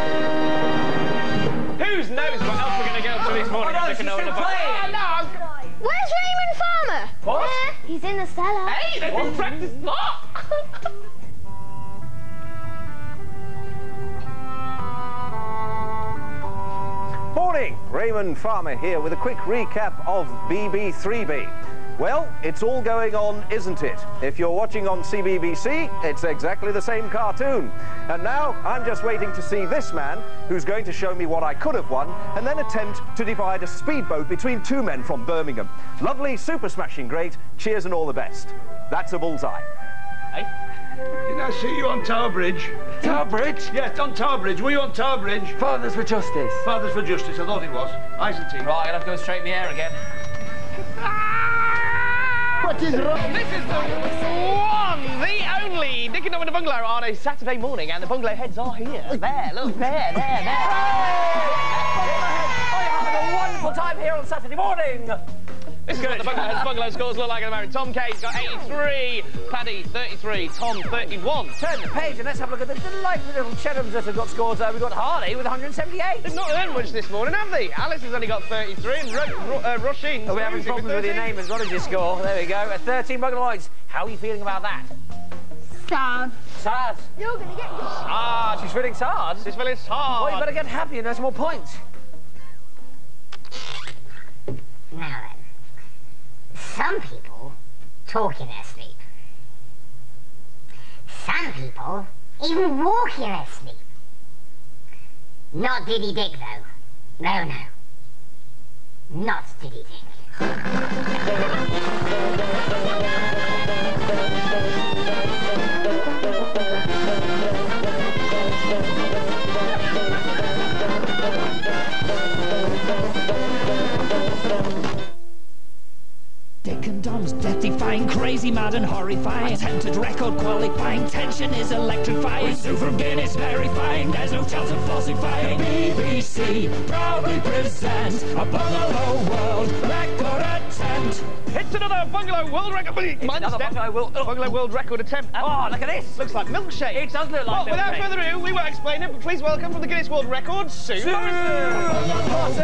Who knows what else we're going to get up to this morning? She's still playing. Where's Raymond Farmer? What? He's in the cellar. Hey, they can practice not. Morning, Raymond Farmer here with a quick recap of BB3B. Well, it's all going on, isn't it? If you're watching on CBBC, it's exactly the same cartoon. And now, I'm just waiting to see this man, who's going to show me what I could have won, and then attempt to divide a speedboat between two men from Birmingham. Lovely, super smashing great, cheers and all the best. That's a bullseye. Hey? Didn't I see you on Tower Bridge? Tower Bridge? Yes, on Tower Bridge. Were you on Tower Bridge? Fathers for Justice. Fathers for Justice, I thought it was. Isn't he? Right, I'll have to go straight in the air again. What is wrong? This is the one, the only Nick and Dom in the Bungalow on a Saturday morning, and the Bungalow heads are here. There, look, there. I'm having a wonderful time here on Saturday morning. This is what the Bungalow scores look like at the moment. Tom K's got 83, Paddy 33, Tom 31. Turn the page and let's have a look at the delightful little Cherubs that have got scores. We've got Harley with 178. They've not earned much this morning, have they? Alice has only got 33 and Roisin. Oh, we're having problems with your name as well as your score. There we go. At 13 Bungalowites. How are you feeling about that? Sad. Sad. You're going to get good. Ah, she's feeling sad. She's feeling sad. Well, you better get happy and earn some more points. Now then. Some people talk in their sleep. Some people even walk in their sleep. Not Diddy Dick, though. No. Not Diddy Dick. Dick and Dom's death-defying, crazy, mad and horrifying. Attempted record qualifying, tension is electrifying. We sue from Guinness verifying, there's no chance of falsifying. The BBC proudly presents a Bungalow World Record attempt. It's another Bungalow World Record. Bungalow World Record attempt. Oh, look at this. Looks like milkshake. It does look like milkshake. Without further ado, we won't explain it, but please welcome from the Guinness World Record, Sue Morrison.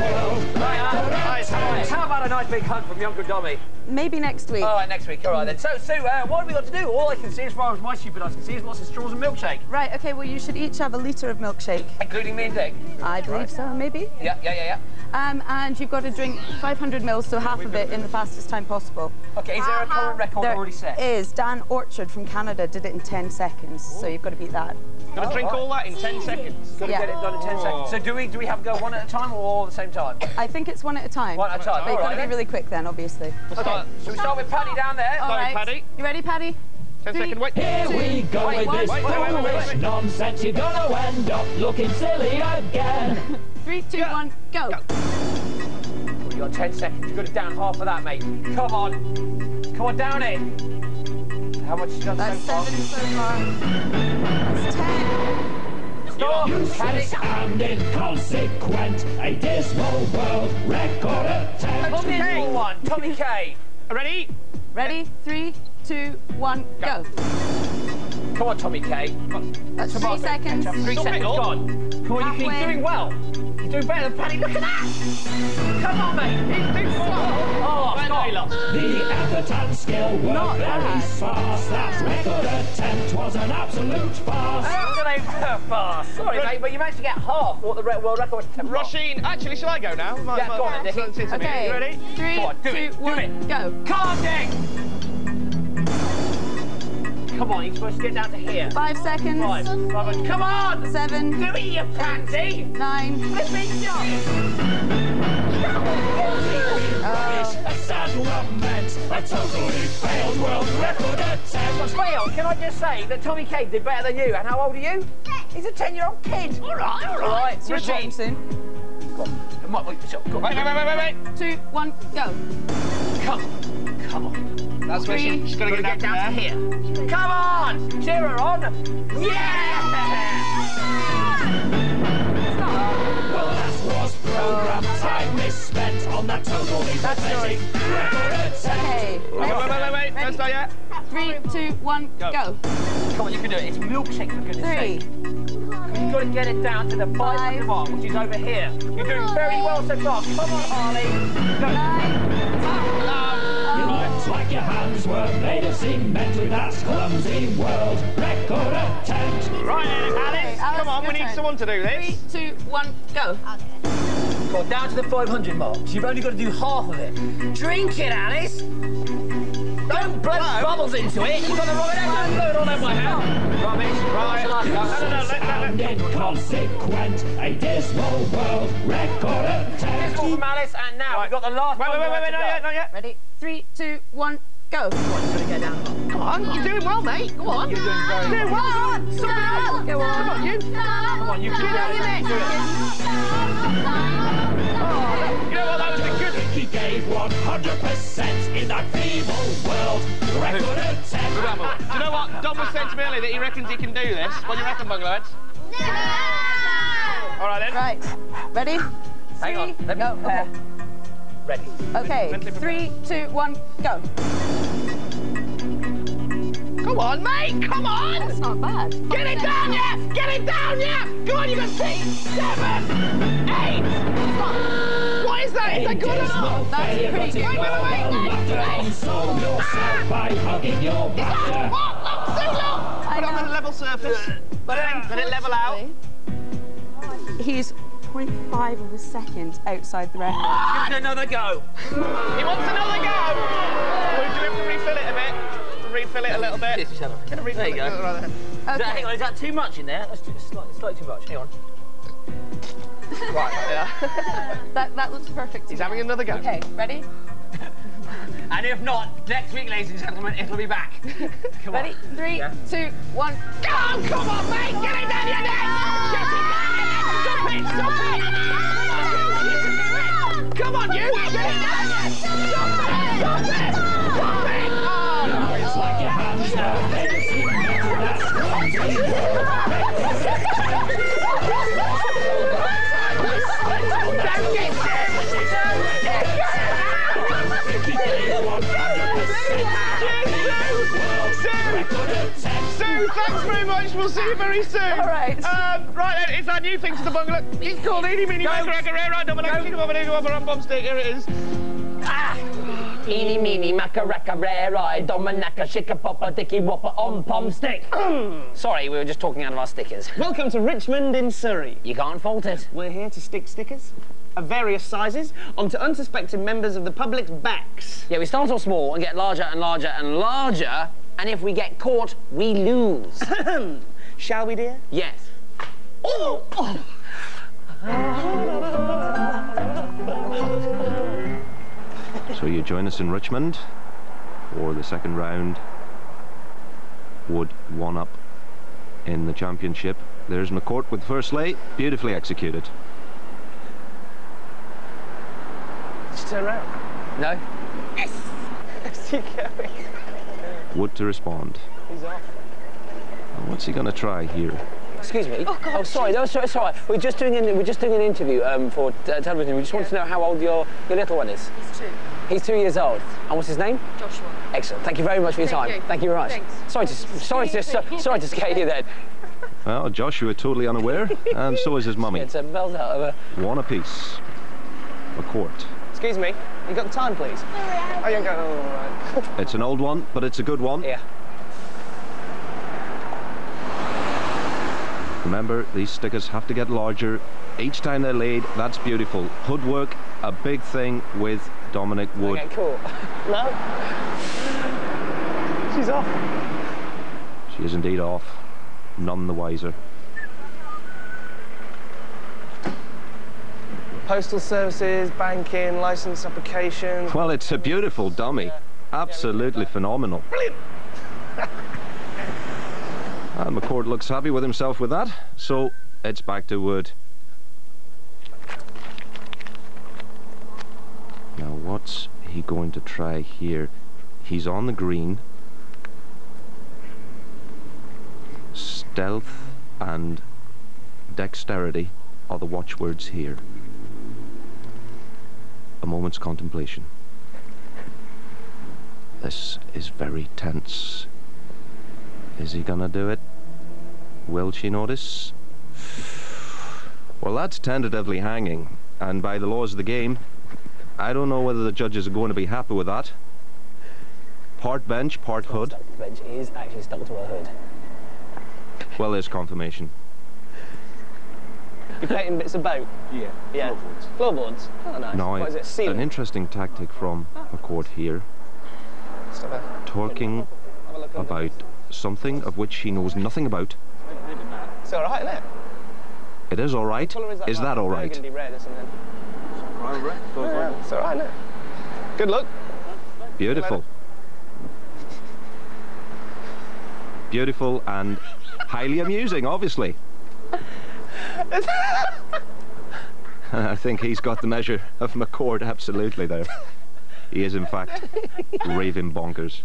How about a nice big hug from Uncle Dommy? Maybe next week. All right, next week. All right, then. So, Sue, what have we got to do? All I can see, as far as my stupid eyes can see, is lots of straws and milkshake. Right, OK, well, you should each have a litre of milkshake. Including me and Dick? I believe so, maybe. Yeah. And you've got to drink 500 mils, so half of it in the fastest time possible. OK, is there a current record already set? There is. Dan Orchard from Canada did it in 10 seconds, so you've got to beat that. Got to drink all that in 10 seconds. Got to get it done in 10 seconds. So do we have to go one at a time or all at the same time? I think it's one at a time. One at a time. But you've got to be really quick then, obviously. OK, so we start with Paddy down there. All right. Paddy. You ready, Paddy? 10 seconds, wait. Here we go with this foolish nonsense. You're gonna end up looking silly again. 3, 2, 1, go. You've got 10 seconds. You've got to down half of that, mate. Come on, down it. How much has done That's so far? 7 so far. That's 10. Stop, Useless and inconsequent. A dismal world record attempt. A dismal one. Tommy K. Ready? Ready? 3, 2, 1, go. Come on, Tommy K. That's 3 seconds. 3 seconds gone. Come on, you're doing well. You're doing better than Paddy. Look at that. Come on, mate. He's too far. Oh, stop. The effort and skill were very sparse. That record attempt was an absolute farce. Absolute farce. Sorry, mate, but you managed to get half what the world record attempt was. Roisin, actually, shall I go now? Yeah, go on, Nick. Okay, You ready? 3, 2, 1, go. Come on, Dick. Come on, you're supposed to get down to here. 5 seconds. 5. Come on! 7. Do it, you pansy! 9. Flip it, John! A sad lament, a totally failed world record attempt. Failed? Can I just say that Tommy K did better than you? And how old are you? He's a 10-year-old kid. All right. It's your time soon. Come on, wait. 2, 1, go. Come on. That's where she's got to get down to here. Come on! Cheer her on! Yeah! Well, that was program time misspent on that totally pathetic record attempt. Okay. Wait. Don't start yet. 3, 2, 1, go. Come on, you can do it. It's milkshake, for goodness 3. sake. You've got to get it down to the 500 mark, which is over here. You're doing very well so far. Come on, Harley. Go. 9. You looked like your hands were made of cement with that clumsy world record attempt. Right, Alice. Alice, Come on, we your need turn. someone to do this. 3, 2, 1, go. Go on, down to the 500 mark. So you've only got to do half of it. Drink it, Alice. Don't blow bubbles into it. You've got to rub it out. Don't blow it all over my hand. Rubbish. Right. Sound inconsequent, a dismal world record attempt. Dismal from Alice, and now we've got the last one. Wait, not yet. Ready? 3, 2, 1, go. Come on, you've got to go down. Come on, you're doing well, mate. Go on. You're doing very well. Come on, Go on. Come on, you. Come on, you can do it. You know what, that was the good. He gave 100% in that feeble world record attempt. Do you know what? Dom was saying to me earlier that he reckons he can do this. What do you reckon, Bungalow heads? No! All right, then. Right. Ready? Hang on, let me go. prepare. Ready. Okay. 3, 2, 1, go. Come on, mate, come on! That's not bad. Get it down, yeah! Get it down, yeah! Come on, you got 6, 7, 8! What is that? Is that good or not? That's pretty good. Wait. Console yourself by hugging your brother. What? Look, see, look! Put it on the level surface. Let it level out. He's 0.5 of a second outside the record. Give it another go. He wants another go! We'll do him to refill it a bit. Refill it a little bit. There you go. Okay. Hang on, is that too much in there? That's slightly too much. Hang on. Right, yeah. That looks perfect. He's having another go. Okay, ready? And if not, next week, ladies and gentlemen, it'll be back. Come Ready? on. 3, 2, 1, go! Come on, mate! Get it down your neck! Get it down! Stop it! Come on, you! Get it down! Stop it! It's like your hands now. Sue, thanks very much. We'll see you very soon. All right. Right then, it's our new thing to the bungalow. It's called Eeny Meeny Macaracca Bombstick. Here it is. Eeny meeny macaracca rare eye dominacca shika poppa dicky whopper on pom stick. Sorry, we were just talking out of our stickers. Welcome to Richmond in Surrey. You can't fault it. We're here to stick stickers of various sizes onto unsuspecting members of the public's backs. Yeah, we start off small and get larger and larger and larger, and if we get caught, we lose. Shall we, dear? Yes. Oh! So you join us in Richmond for the second round. Wood 1 up in the championship. There's McCourt with first lay, beautifully executed. Just turn around. No? Yes! Keep going. Wood to respond. He's off. What's he going to try here? Excuse me. Oh, sorry. No, sorry. We're just doing an interview for television. We just want to know how old your little one is. He's 2. He's 2 years old. And what's his name? Joshua. Excellent. Thank you very much for your time. Thank you very much. Thanks. Sorry to scare you then. Well, Joshua totally unaware, and so is his mummy. It's a melt out of a... 1 apiece. McCourt. Excuse me. You got the time, please? Oh, you're going all right. It's an old one, but it's a good one. Yeah. Remember, these stickers have to get larger each time they're laid. That's beautiful. Hoodwork, a big thing with Dominic Wood. Okay, cool. No. She's off. She is indeed off. None the wiser. Postal services, banking, licence applications. Well, it's a beautiful dummy. Absolutely phenomenal. Brilliant. And McCourt looks happy with himself with that, so it's back to Wood. Now what's he going to try here? He's on the green. Stealth and dexterity are the watchwords here. A moment's contemplation. This is very tense. Is he gonna do it? Will she notice? Well, that's tentatively hanging, and by the laws of the game, I don't know whether the judges are going to be happy with that. Part bench, part hood. The bench is actually stuck to a hood. Well, there's confirmation. You painting bits of boat? Yeah. Yeah. Floorboards. Oh, nice. Now, What is it? Ceiling? an interesting tactic from McCord here, talking about something of which he knows nothing about. It's all right, isn't it? It is all right. Is that all right? Burgundy red or something. Yeah, it's all right, isn't it? Good luck. Beautiful. Beautiful and highly amusing, obviously. I think he's got the measure of McCord absolutely there. He is, in fact, raving bonkers.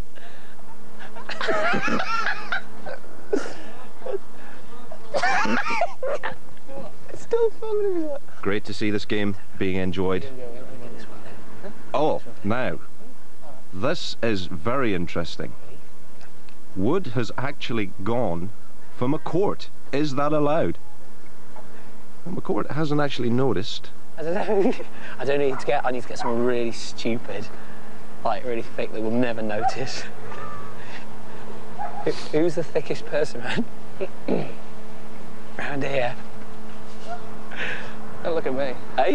It's still fun. Great to see this game being enjoyed. Oh, now, this is very interesting. Wood has actually gone for McCord. Is that allowed? Well, McCord hasn't actually noticed. I don't know. I need to get someone really stupid, like really thick that will never notice. Who's the thickest person, man? Round here. Don't look at me. Hey?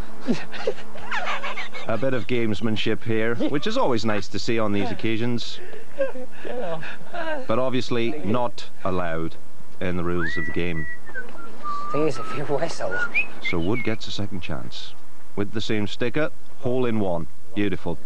A bit of gamesmanship here, which is always nice to see on these occasions. But obviously not allowed in the rules of the game. Thing is, if you whistle... So Wood gets a second chance. With the same sticker, hole in one. Beautiful.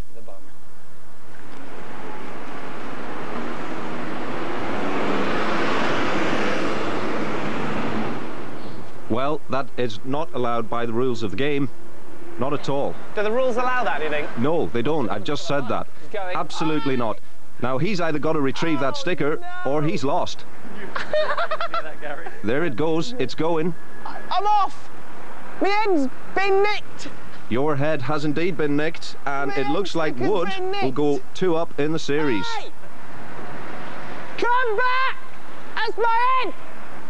Well, that is not allowed by the rules of the game. Not at all. Do the rules allow that, do you think? No, they don't. I've just said that. Absolutely not. Now, he's either got to retrieve that sticker, or he's lost. There it goes. It's going. I'm off! My head's been nicked! Your head has indeed been nicked, and it looks like Wood will go 2 up in the series. Hey! Come back! That's my head!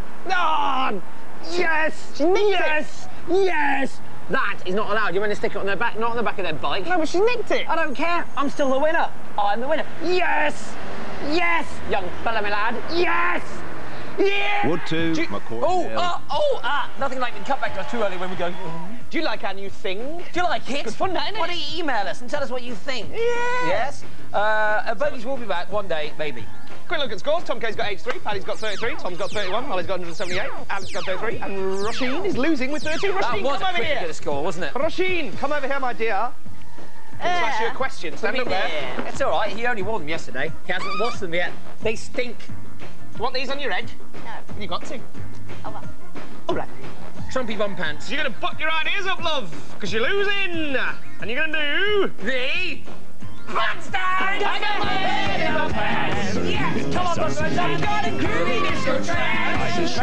Oh, yes! Yes! Yes! That is not allowed. You're meant to stick it on their back, not on the back of their bike. No, but she nicked it. I don't care. I'm still the winner. I'm the winner. Yes! Yes! Young fella, my lad. Yes! Yeah! Wood 2, McCord 0. Nothing like the cut back to us too early when we go. Do you like our new thing? Do you like it? Good fun, isn't it? Why don't you email us and tell us what you think? Yeah. Yes? Bogies will be back one day, maybe. Quick look at scores. Tom K's got 83, Paddy's got 33, Tom's got 31, Holly's got 178, Alex got 33, and Roisin is losing with 30. Roisin, That was come a over pretty here. good score, wasn't it? Roisin, come over here, my dear. I want to ask you a question. Stand up there. It's all right. He only wore them yesterday. He hasn't washed them yet. They stink. You want these on your head? No. You got to. Over. All right. Trumpy bum pants. So you're going to butt your ideas up, love, because you're losing. And you're going to do... The... Bandstand! I got my head in my pants! Yes! Come on, Buzzwords, I've got a groovy disco trance!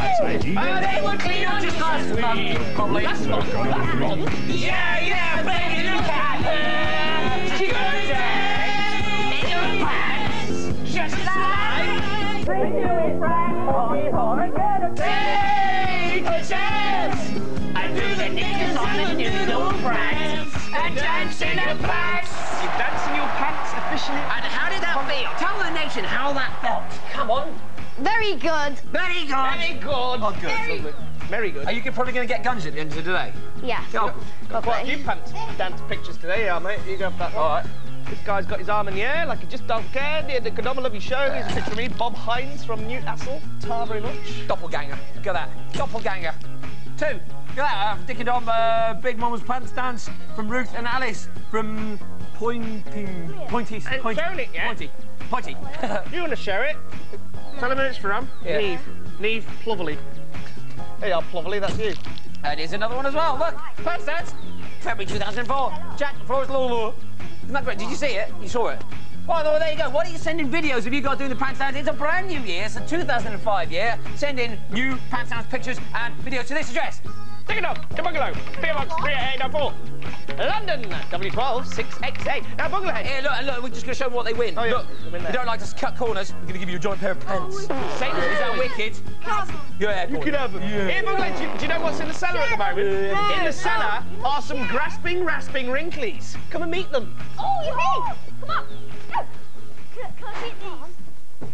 They were clean on just last month, probably. Last month? Yeah, baby, look at her! She goes down in your pants, just like... Bring you in, friend, or get a take a chance! And do the knickers on the noodle prance, and dance in a pants! You're dancing your pants officially. And how did that feel? Tell the nation how that felt. Come on. Very good. Very good. Very good. Oh, good. Very good. Are you probably going to get guns at the end of the day? Yeah. Got quite a few pants down to pictures today, yeah, mate. You go for that one. All right. This guy's got his arm in the air like he just don't care. The Kodama Love You Show. Here's a picture of me, Bob Hines from Newcastle. Tar very much. Doppelganger. Look at that. Doppelganger. 2. Look at that. Dick and Dom, Big Mama's Pants Dance from Ruth and Alice from Pointy. Shown it, yeah? Pointy. You want to share it? Tell him who it's from. Yeah. Neve Ploverly. There you are, Ploverly, that's you. And here's another one as well. Look. Pants Dance. February 2004. Jack Flores Lolo. Isn't that great? Did you see it? You saw it? Well, there you go. Why don't you send in videos of you guys doing the pants dance? It's a brand new year. It's a 2005 year. Send in new pants dance pictures and videos to this address. Take it up to Bungalow, PO Box 38894, London, W12 6XA. Now, Bungalow. Here, look, we're just going to show them what they win. Oh, yeah. Look, you don't like to cut corners, we're going to give you a giant pair of pants. Is that wicked? Yeah, you can have them. Yeah. Here, Bungalow, do you know what's in the cellar at the moment? In the cellar are some rasping wrinklies. Come and meet them. Oh, you mean? Come on. Go. Can I see these?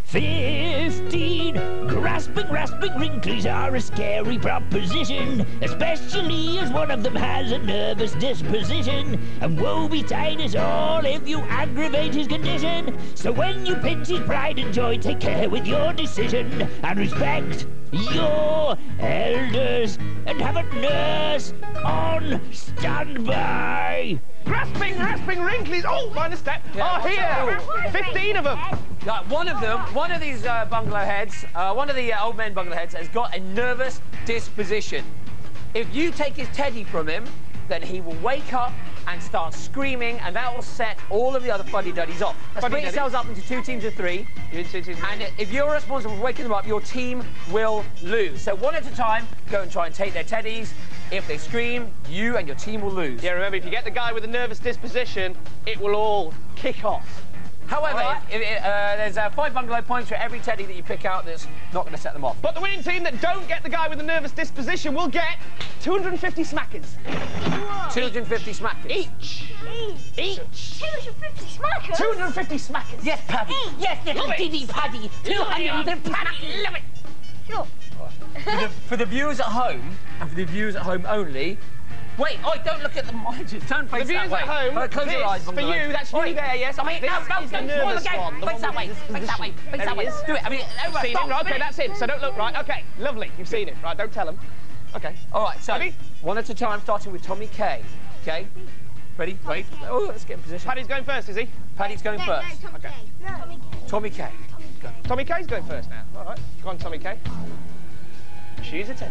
15. Grasping wrinklies are a scary proposition, especially as one of them has a nervous disposition. And woe betide us all if you aggravate his condition. So when you pinch his pride and joy, take care with your decision, and respect your elders, and have a nurse on standby. Grasping wrinklies. Oh, minus step. Yeah, Oh, here. 15 of them. One of these bungalow heads, one of the old men bungalow heads has got a nervous disposition. If you take his teddy from him, then he will wake up and start screaming, and that will set all of the other fuddy-duddies off. Let's split yourselves up into 2 teams of 3. And if you're responsible for waking them up, your team will lose. So one at a time, go and try and take their teddies. If they scream, you and your team will lose. Yeah, remember, if you get the guy with a nervous disposition, it will all kick off. However, there's 5 bungalow points for every teddy that you pick out that's not going to set them off. But the winning team that don't get the guy with the nervous disposition will get 250 smackers. 250 smackers. Each. 250 smackers? 250 smackers. Yes, Paddy. Yes, little Diddy Paddy. 250 Paddy. Love it. Sure. For the viewers at home, and for the viewers at home only, wait, don't look at the monitors. Don't face the viewers that way. at home, Close your eyes, for you, that's you there, yes. I mean, this no, is the don't spoil the nervous game. one. Face that way. Face that way. Face that way. Do it. I mean, over. Seen him, right? Okay, that's him. So don't look, right? Okay, lovely. You've seen him, right? Don't tell him. Okay. All right. So Ready? one at a time, starting with Tommy K. Okay. Ready? Wait. Oh, let's get in position. Paddy's going first, is he? Paddy's going first. Tommy K. Tommy K. Go. Tommy K's going first now. All right. Go on, Tommy K. Choose a teddy.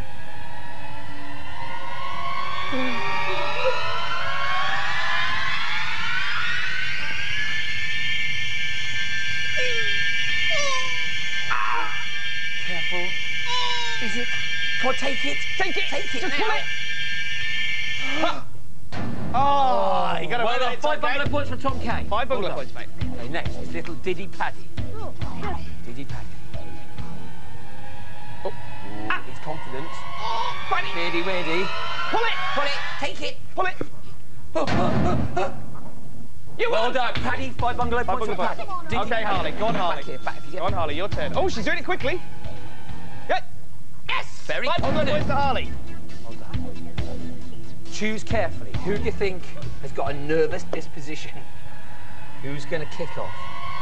Careful. Is it? Come on, take it. Take it. Take it. Just now. pull it. Oh, you got to well done. 5 bungalow okay. points for Tom K. 5 bungalow points, mate. Okay, next is little Diddy Paddy. Diddy Paddy. Oh, he's confident. Paddy. Ready, ready. Pull it. Pull it. Take it. Pull it. You well done, Paddy. 5 bungalow points for Paddy. Diddy Okay, Paddy. Harley. Go on, Harley. Back here, back. If you get Go on, Harley. Your turn. Oh, she's doing it quickly. Yeah. Yes. Very 5 bungalow points to Harley. Well done. Choose carefully. Who do you think has got a nervous disposition? Who's going to kick off?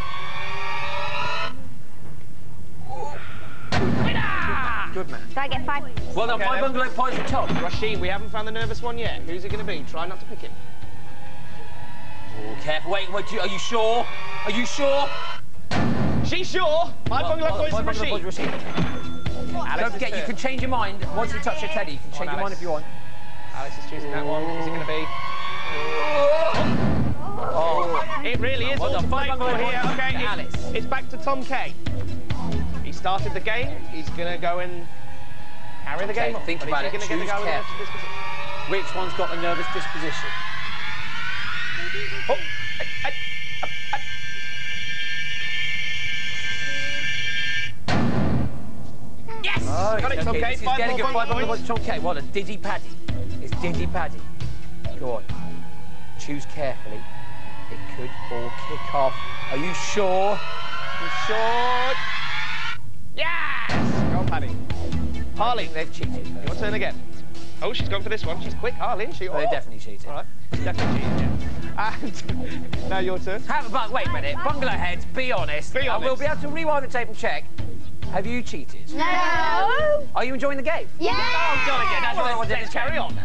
Good man. Do I get 5? Well done, Okay, 5 bungalow points for Tom. Roisin, we haven't found the nervous one yet. Who's it going to be? Try not to pick him. Oh, careful. Wait, are you sure? Are you sure? She's sure. 5 bungalow points to Roisin. Don't forget, you can change your mind once you touch your teddy. You can change your mind if you want. Alice is choosing that one. Is it going to be? Oh, it really is. Well all done. to play 5 for bungalow here. points Okay, to Alice. it's back to Tom K. He started the game. He's going to go and carry the Okay, game on. think But about is he it. going to get the Choose guy with the nervous carefully. disposition? Which one's got the nervous disposition? Oh. Yes! Oh, got it, Tom K. This is 5 getting more good. 5 points. points, Tom K. Well done, Diddy Paddy. It's Diddy Paddy. Go on. Choose carefully. It could all kick off. Are you sure? You sure? Yes! Go on, Paddy. Harley. They've cheated. Your turn again. Oh, she's gone for this one. She's quick, Harley, isn't she? They definitely cheated. All right. Definitely cheated, yeah. And now your turn. But wait a minute. Bungalow heads, be honest. Be honest. We'll be able to rewind the tape and check. Have you cheated? No. Are you enjoying the game? Yeah. Oh, jolly good. That's what I wanted to carry on.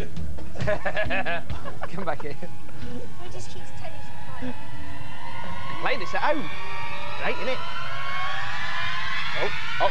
Come back here. I just keep teddies. Play this at home. Great, innit? Oh.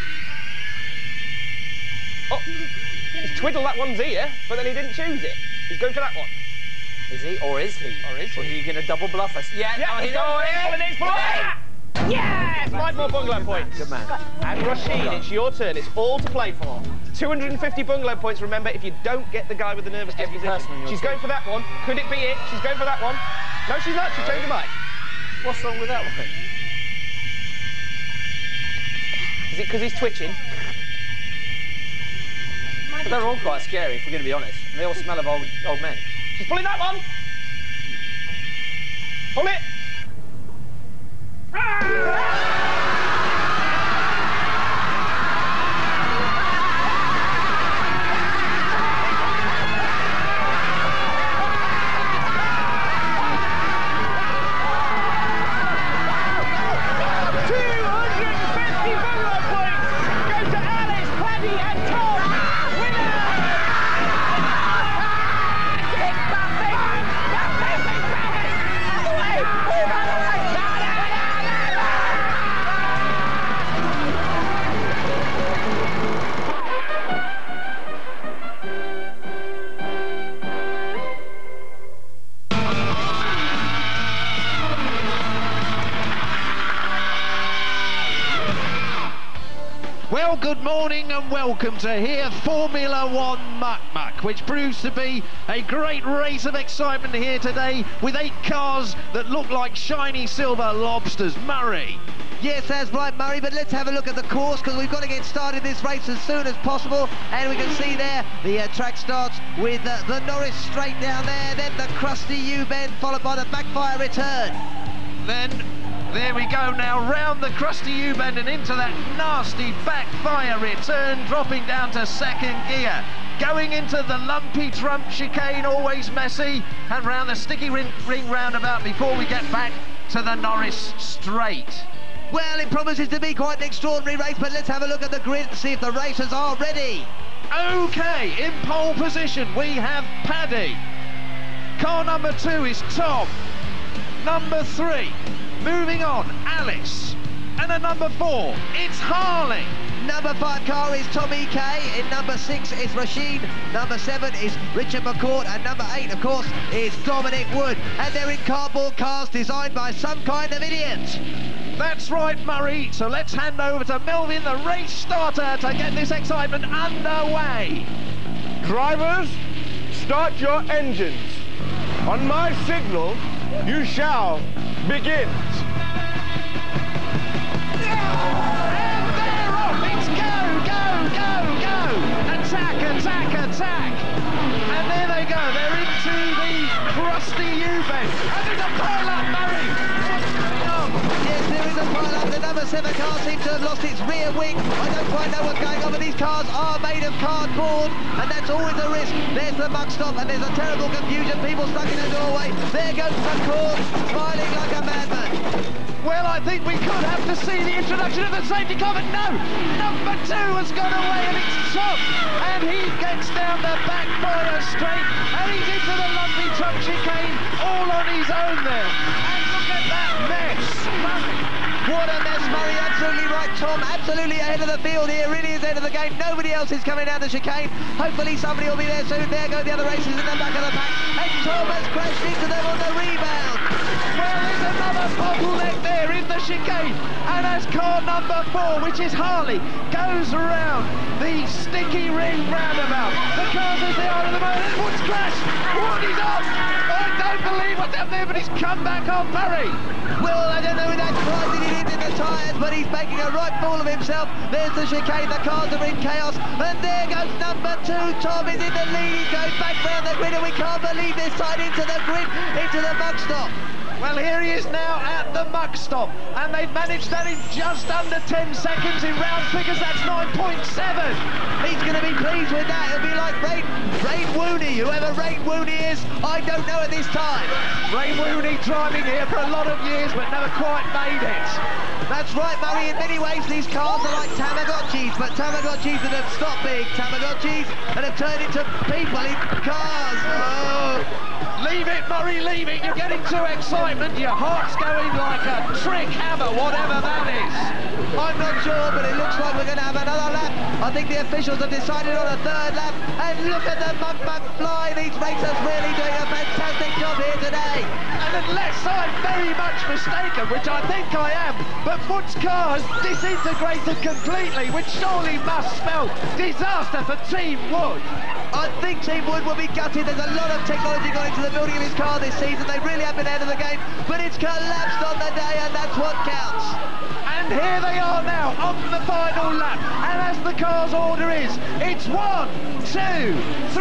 Oh. He's twiddled that one's ear, but then he didn't choose it. He's going for that one. Is he? Or is he? Or is he? Or are you going to double bluff us? Yeah. He's going for it. Yes! 5 more bungalow points. Good man. And Roisin, it's your turn. It's all to play for. 250 bungalow points. Remember, if you don't get the guy with the nervous disposition. She's going for that one. Could it be it? She's going for that one. No, she's not. She's changed her mind. What's wrong with that one? Is it because he's twitching? But they're all quite scary, if we're going to be honest. They all smell of old men. She's pulling that one. Pull it. good morning and welcome to here Formula One Muck Muck, which proves to be a great race of excitement here today with 8 cars that look like shiny silver lobsters. Murray. Yes, that's right, Murray, but let's have a look at the course because we've got to get started this race as soon as possible. And we can see there the track starts with the Norris straight down there, then the crusty U-bend followed by the backfire return. Then there we go now, round the crusty U-bend and into that nasty backfire return, dropping down to second gear. Going into the lumpy Trump chicane, always messy, and round the sticky ring roundabout before we get back to the Norris straight. Well, it promises to be quite an extraordinary race, but let's have a look at the grid and see if the racers are ready. Okay, in pole position we have Paddy. Car number 2 is Tom. Number 3, moving on, Alice. And at number 4, it's Harley. Number 5 car is Tommy K. In number 6 is Roisin. Number 7 is Richard McCourt. And number 8, of course, is Dominic Wood. And they're in cardboard cars designed by some kind of idiot. That's right, Murray. So let's hand over to Melvin, the race starter, to get this excitement underway. Drivers, start your engines. On my signal, you shall begin. And they're off. It's go, go, go, go. Attack, attack, attack. And there they go. They're into the crusty U-bend. And there's a pile-up, Murray. What's going on? Yes, there is a pile-up. The number 7 car seems to have lost its rear wing. I don't quite know what's going on, but these cars are made of cardboard, and that's always a risk. There's the muck stop, and there's a terrible confusion. People stuck in a doorway. There goes McCourt, smiling like a madman. Well, I think we could have to see the introduction of the safety car, but no! Number 2 has gone away, and it's Tom! And he gets down the backfire straight, and he's into the lumpy Trump chicane, all on his own there. And look at that mess! What a mess, Murray. Absolutely right, Tom. Absolutely ahead of the field here. Really is ahead of the game. Nobody else is coming down the chicane. Hopefully somebody will be there soon. There go the other racers in the back of the pack. And Tom has crashed into them on the rebound. Well, there's another bottleneck there in the chicane. And as car number 4, which is Harley, goes around the sticky ring roundabout. The cars as they are at the moment. Wood's crashed. Wood is off. I don't believe what's up there, but he's come back on, Murray. Well, I don't know if that's surprising it is in the tyres, but he's making a right fool of himself. There's the chicane, the cars are in chaos, and there goes number 2. Tom is in the lead, he's going back round the grid, and we can't believe this side into the grid, into the muck stop. Well, here he is now at the muck stop, and they've managed that in just under 10 seconds. In round figures, that's 9.7. He's going to be pleased with that. It'll be like Rain Wooney, whoever Rain Wooney is, I don't know at this time. Rain Wooney driving here for a lot of years, but never quite made it. That's right, Murray. In many ways, these cars are like Tamagotchis, but Tamagotchis that have stopped being Tamagotchis and have turned into people in cars. Oh. Leave it, Murray, leave it. You're getting too excitement. Your heart's going like a trick hammer, whatever that is. I'm not sure, but it looks like we're going to have another lap. I think the officials have decided on a 3rd lap. And look at the muck fly. These racers really doing a fantastic job here today. And unless I'm very much mistaken, which I think I am, but Wood's car has disintegrated completely, which surely must spell disaster for Team Wood. I think Team Wood will be gutted. There's a lot of technology going into the building of his car this season. They really have been ahead of the game, but it's collapsed on the day, and that's what counts. And here they are now on the final lap. And as the car's order is, it's 1, 2, 3, 4, 5, 6, 7,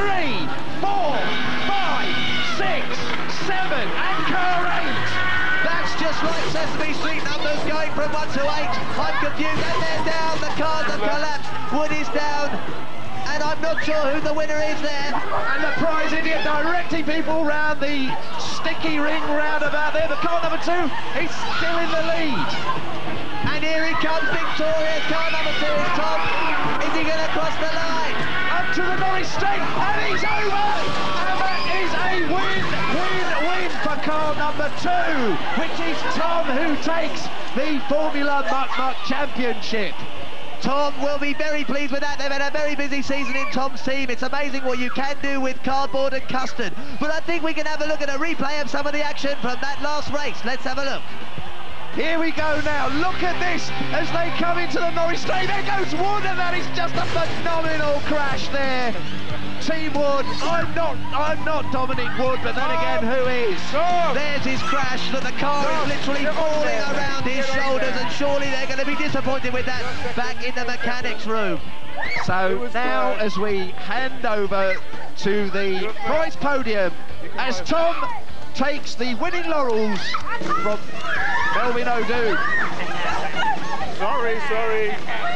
and car 8. That's just like Sesame Street numbers going from 1 to 8. I'm confused, and they're down. The cars have collapsed. Wood is down. And I'm not sure who the winner is there. And the prize idiot directing people round the sticky ring roundabout there. The car number 2 is still in the lead. And here he comes, victorious. Car number 2 is Tom. Is he going to cross the line? Up to the Norris straight, and he's over! And that is a win for car number 2, which is Tom, who takes the Formula Muck Muck Championship. Tom will be very pleased with that. They've had a very busy season in Tom's team. It's amazing what you can do with cardboard and custard. But I think we can have a look at a replay of some of the action from that last race. Let's have a look. Here we go now. Look at this as they come into the Norris straight. There goes Wood, and that is just a phenomenal crash there. Team Wood. I'm not Dominic Wood, but then again, who is? There's his crash that the car is literally falling around his shoulders, and surely they're going to be disappointed with that back in the mechanics room. So now as we hand over to the prize podium, as Tom takes the winning laurels from Melvin O'Doon. Sorry.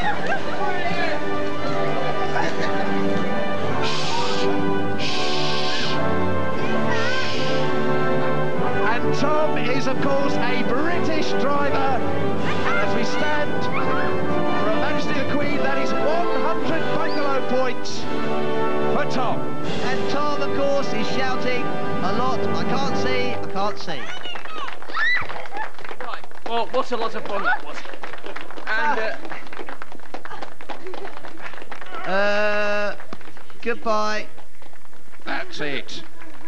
And Tom is, of course, a British driver. And as we stand for Her Majesty the Queen, that is 100 Bungalow points for Tom. And Tom, of course, is shouting a lot. I can't see. Right. Well, what a lot of fun that was. And, goodbye. That's it.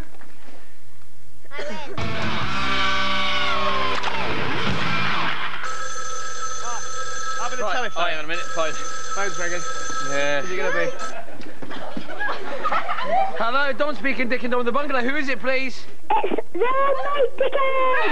Having a telephone. Oh, hang on a minute, phone. Phone's ringing. Yeah. Who's it going to be? Hello, Don speaking, Dick and Don with the Bungalow. Who is it, please? It's the Almighty King!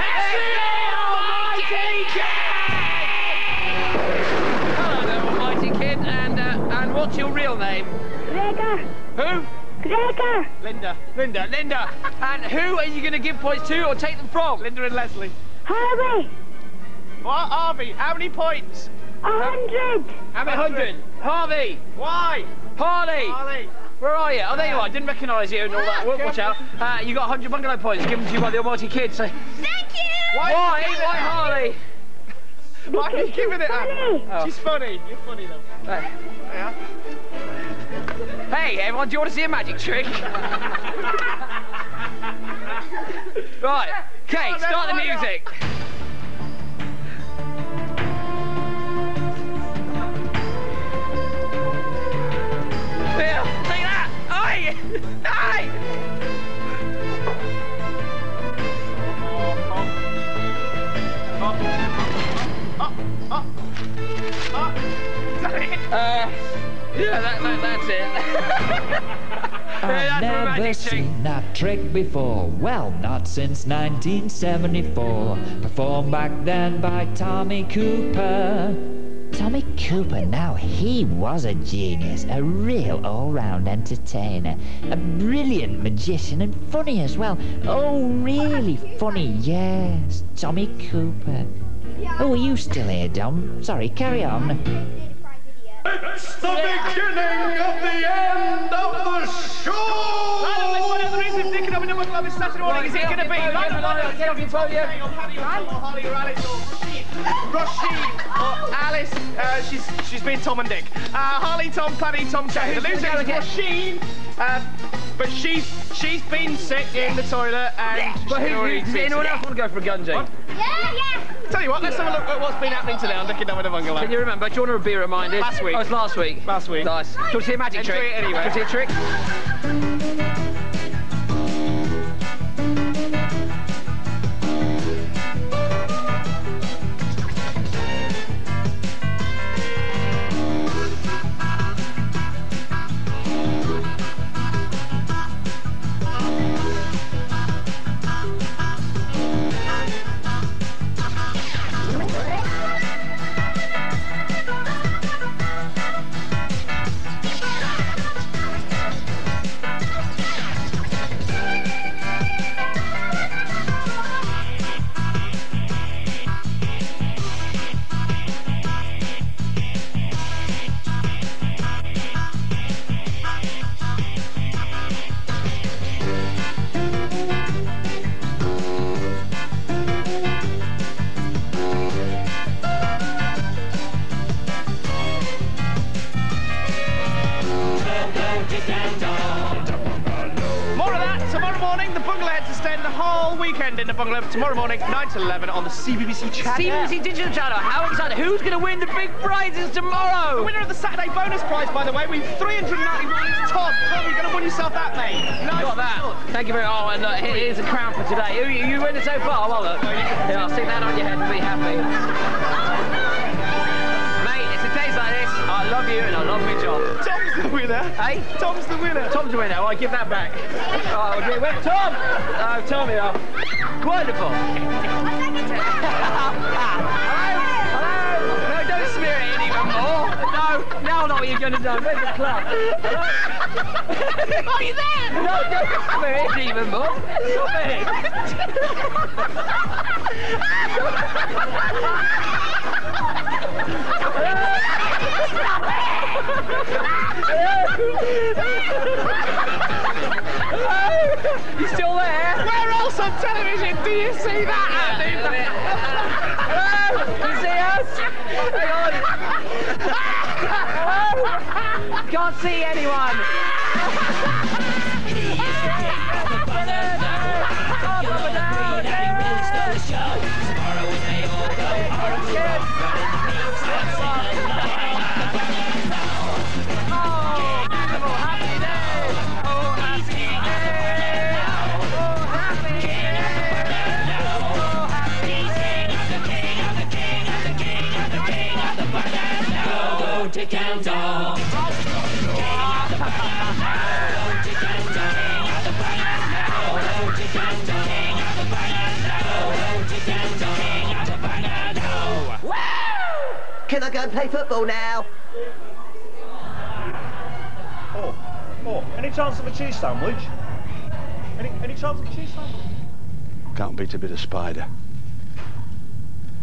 Hello there, Almighty Kid, and what's your real name? Gregor. Who? Gregor. Linda. And who are you going to give points to or take them from? Linda and Leslie. Harvey. What, Harvey? How many points? 100. How many 100? Harvey. Why? Harley. Where are you? Oh, there you are. Didn't recognise you and all that. Watch out. You got 100 Bungalow points given to you by the Almighty Kid. So. Thank you. Why Harley? Why are you giving it her? Oh. She's funny. You're funny though. Yeah. Hey, everyone, do you want to see a magic trick? Right. Okay, start the music. Take that! Aye! Aye! Yeah, that's it. I've never seen that trick before. Well, not since 1974. Performed back then by Tommy Cooper. Tommy Cooper, now he was a genius, a real all-round entertainer, a brilliant magician and funny as well. Oh, really funny, yes, Tommy Cooper. Oh, are you still here, Dom? Sorry, carry on. It's the beginning of the end of the show! Whatever it is, if Dick and I'm in the Bungalow this Saturday morning, is it going to be Get off your phone, yeah. Harley or Alice or Rashid or Alice? She's been Tom and Dick. Harley, Tom, Paddy, Tom, Jay. The loser is Rashid, but she's been sick in the toilet and. But does anyone else want to go for a gun, Jay? Yeah. Tell you what, let's have a look at what's been happening today on Dick and Dumb with the Bungalow. Can you remember? Do you want to be reminded? Last week. Oh, it's last week. Last week. Nice. Do you want to see a magic trick? Anyway. Do you want to see a trick? morning, the Bungalow heads to stay the whole weekend in the Bungalow. Tomorrow morning, 9 till 11 on the CBBC channel. CBBC Digital Channel. How excited. Who's going to win the big prizes tomorrow? The winner of the Saturday bonus prize, by the way, we've 390 points. Tom, you're going to win yourself that, mate. Nice. Got that. Thank you very much. Oh, and look, here's a crown for today. You winning so far? Well, look. Yeah, I'll stick that on your head and be happy. Mate, it's a days like this. I love you and I love my job. Tom's the winner. Hey? Tom's the winner. Tom's the winner. I give that back. Oh, okay. Wait, Tom! Oh, Tom, yeah. Wonderful. No, don't smear it in even more. No, now I know what you're going to do. Where's the club? Are you there? No, don't smear it even more. Stop it. You still there? Where else on television do you see that happening? Hello? You see us? Hang on. Can't see anyone. Can I go and play football now? Oh, any chance of a cheese sandwich? Any chance of a cheese sandwich? Can't beat a bit of spider.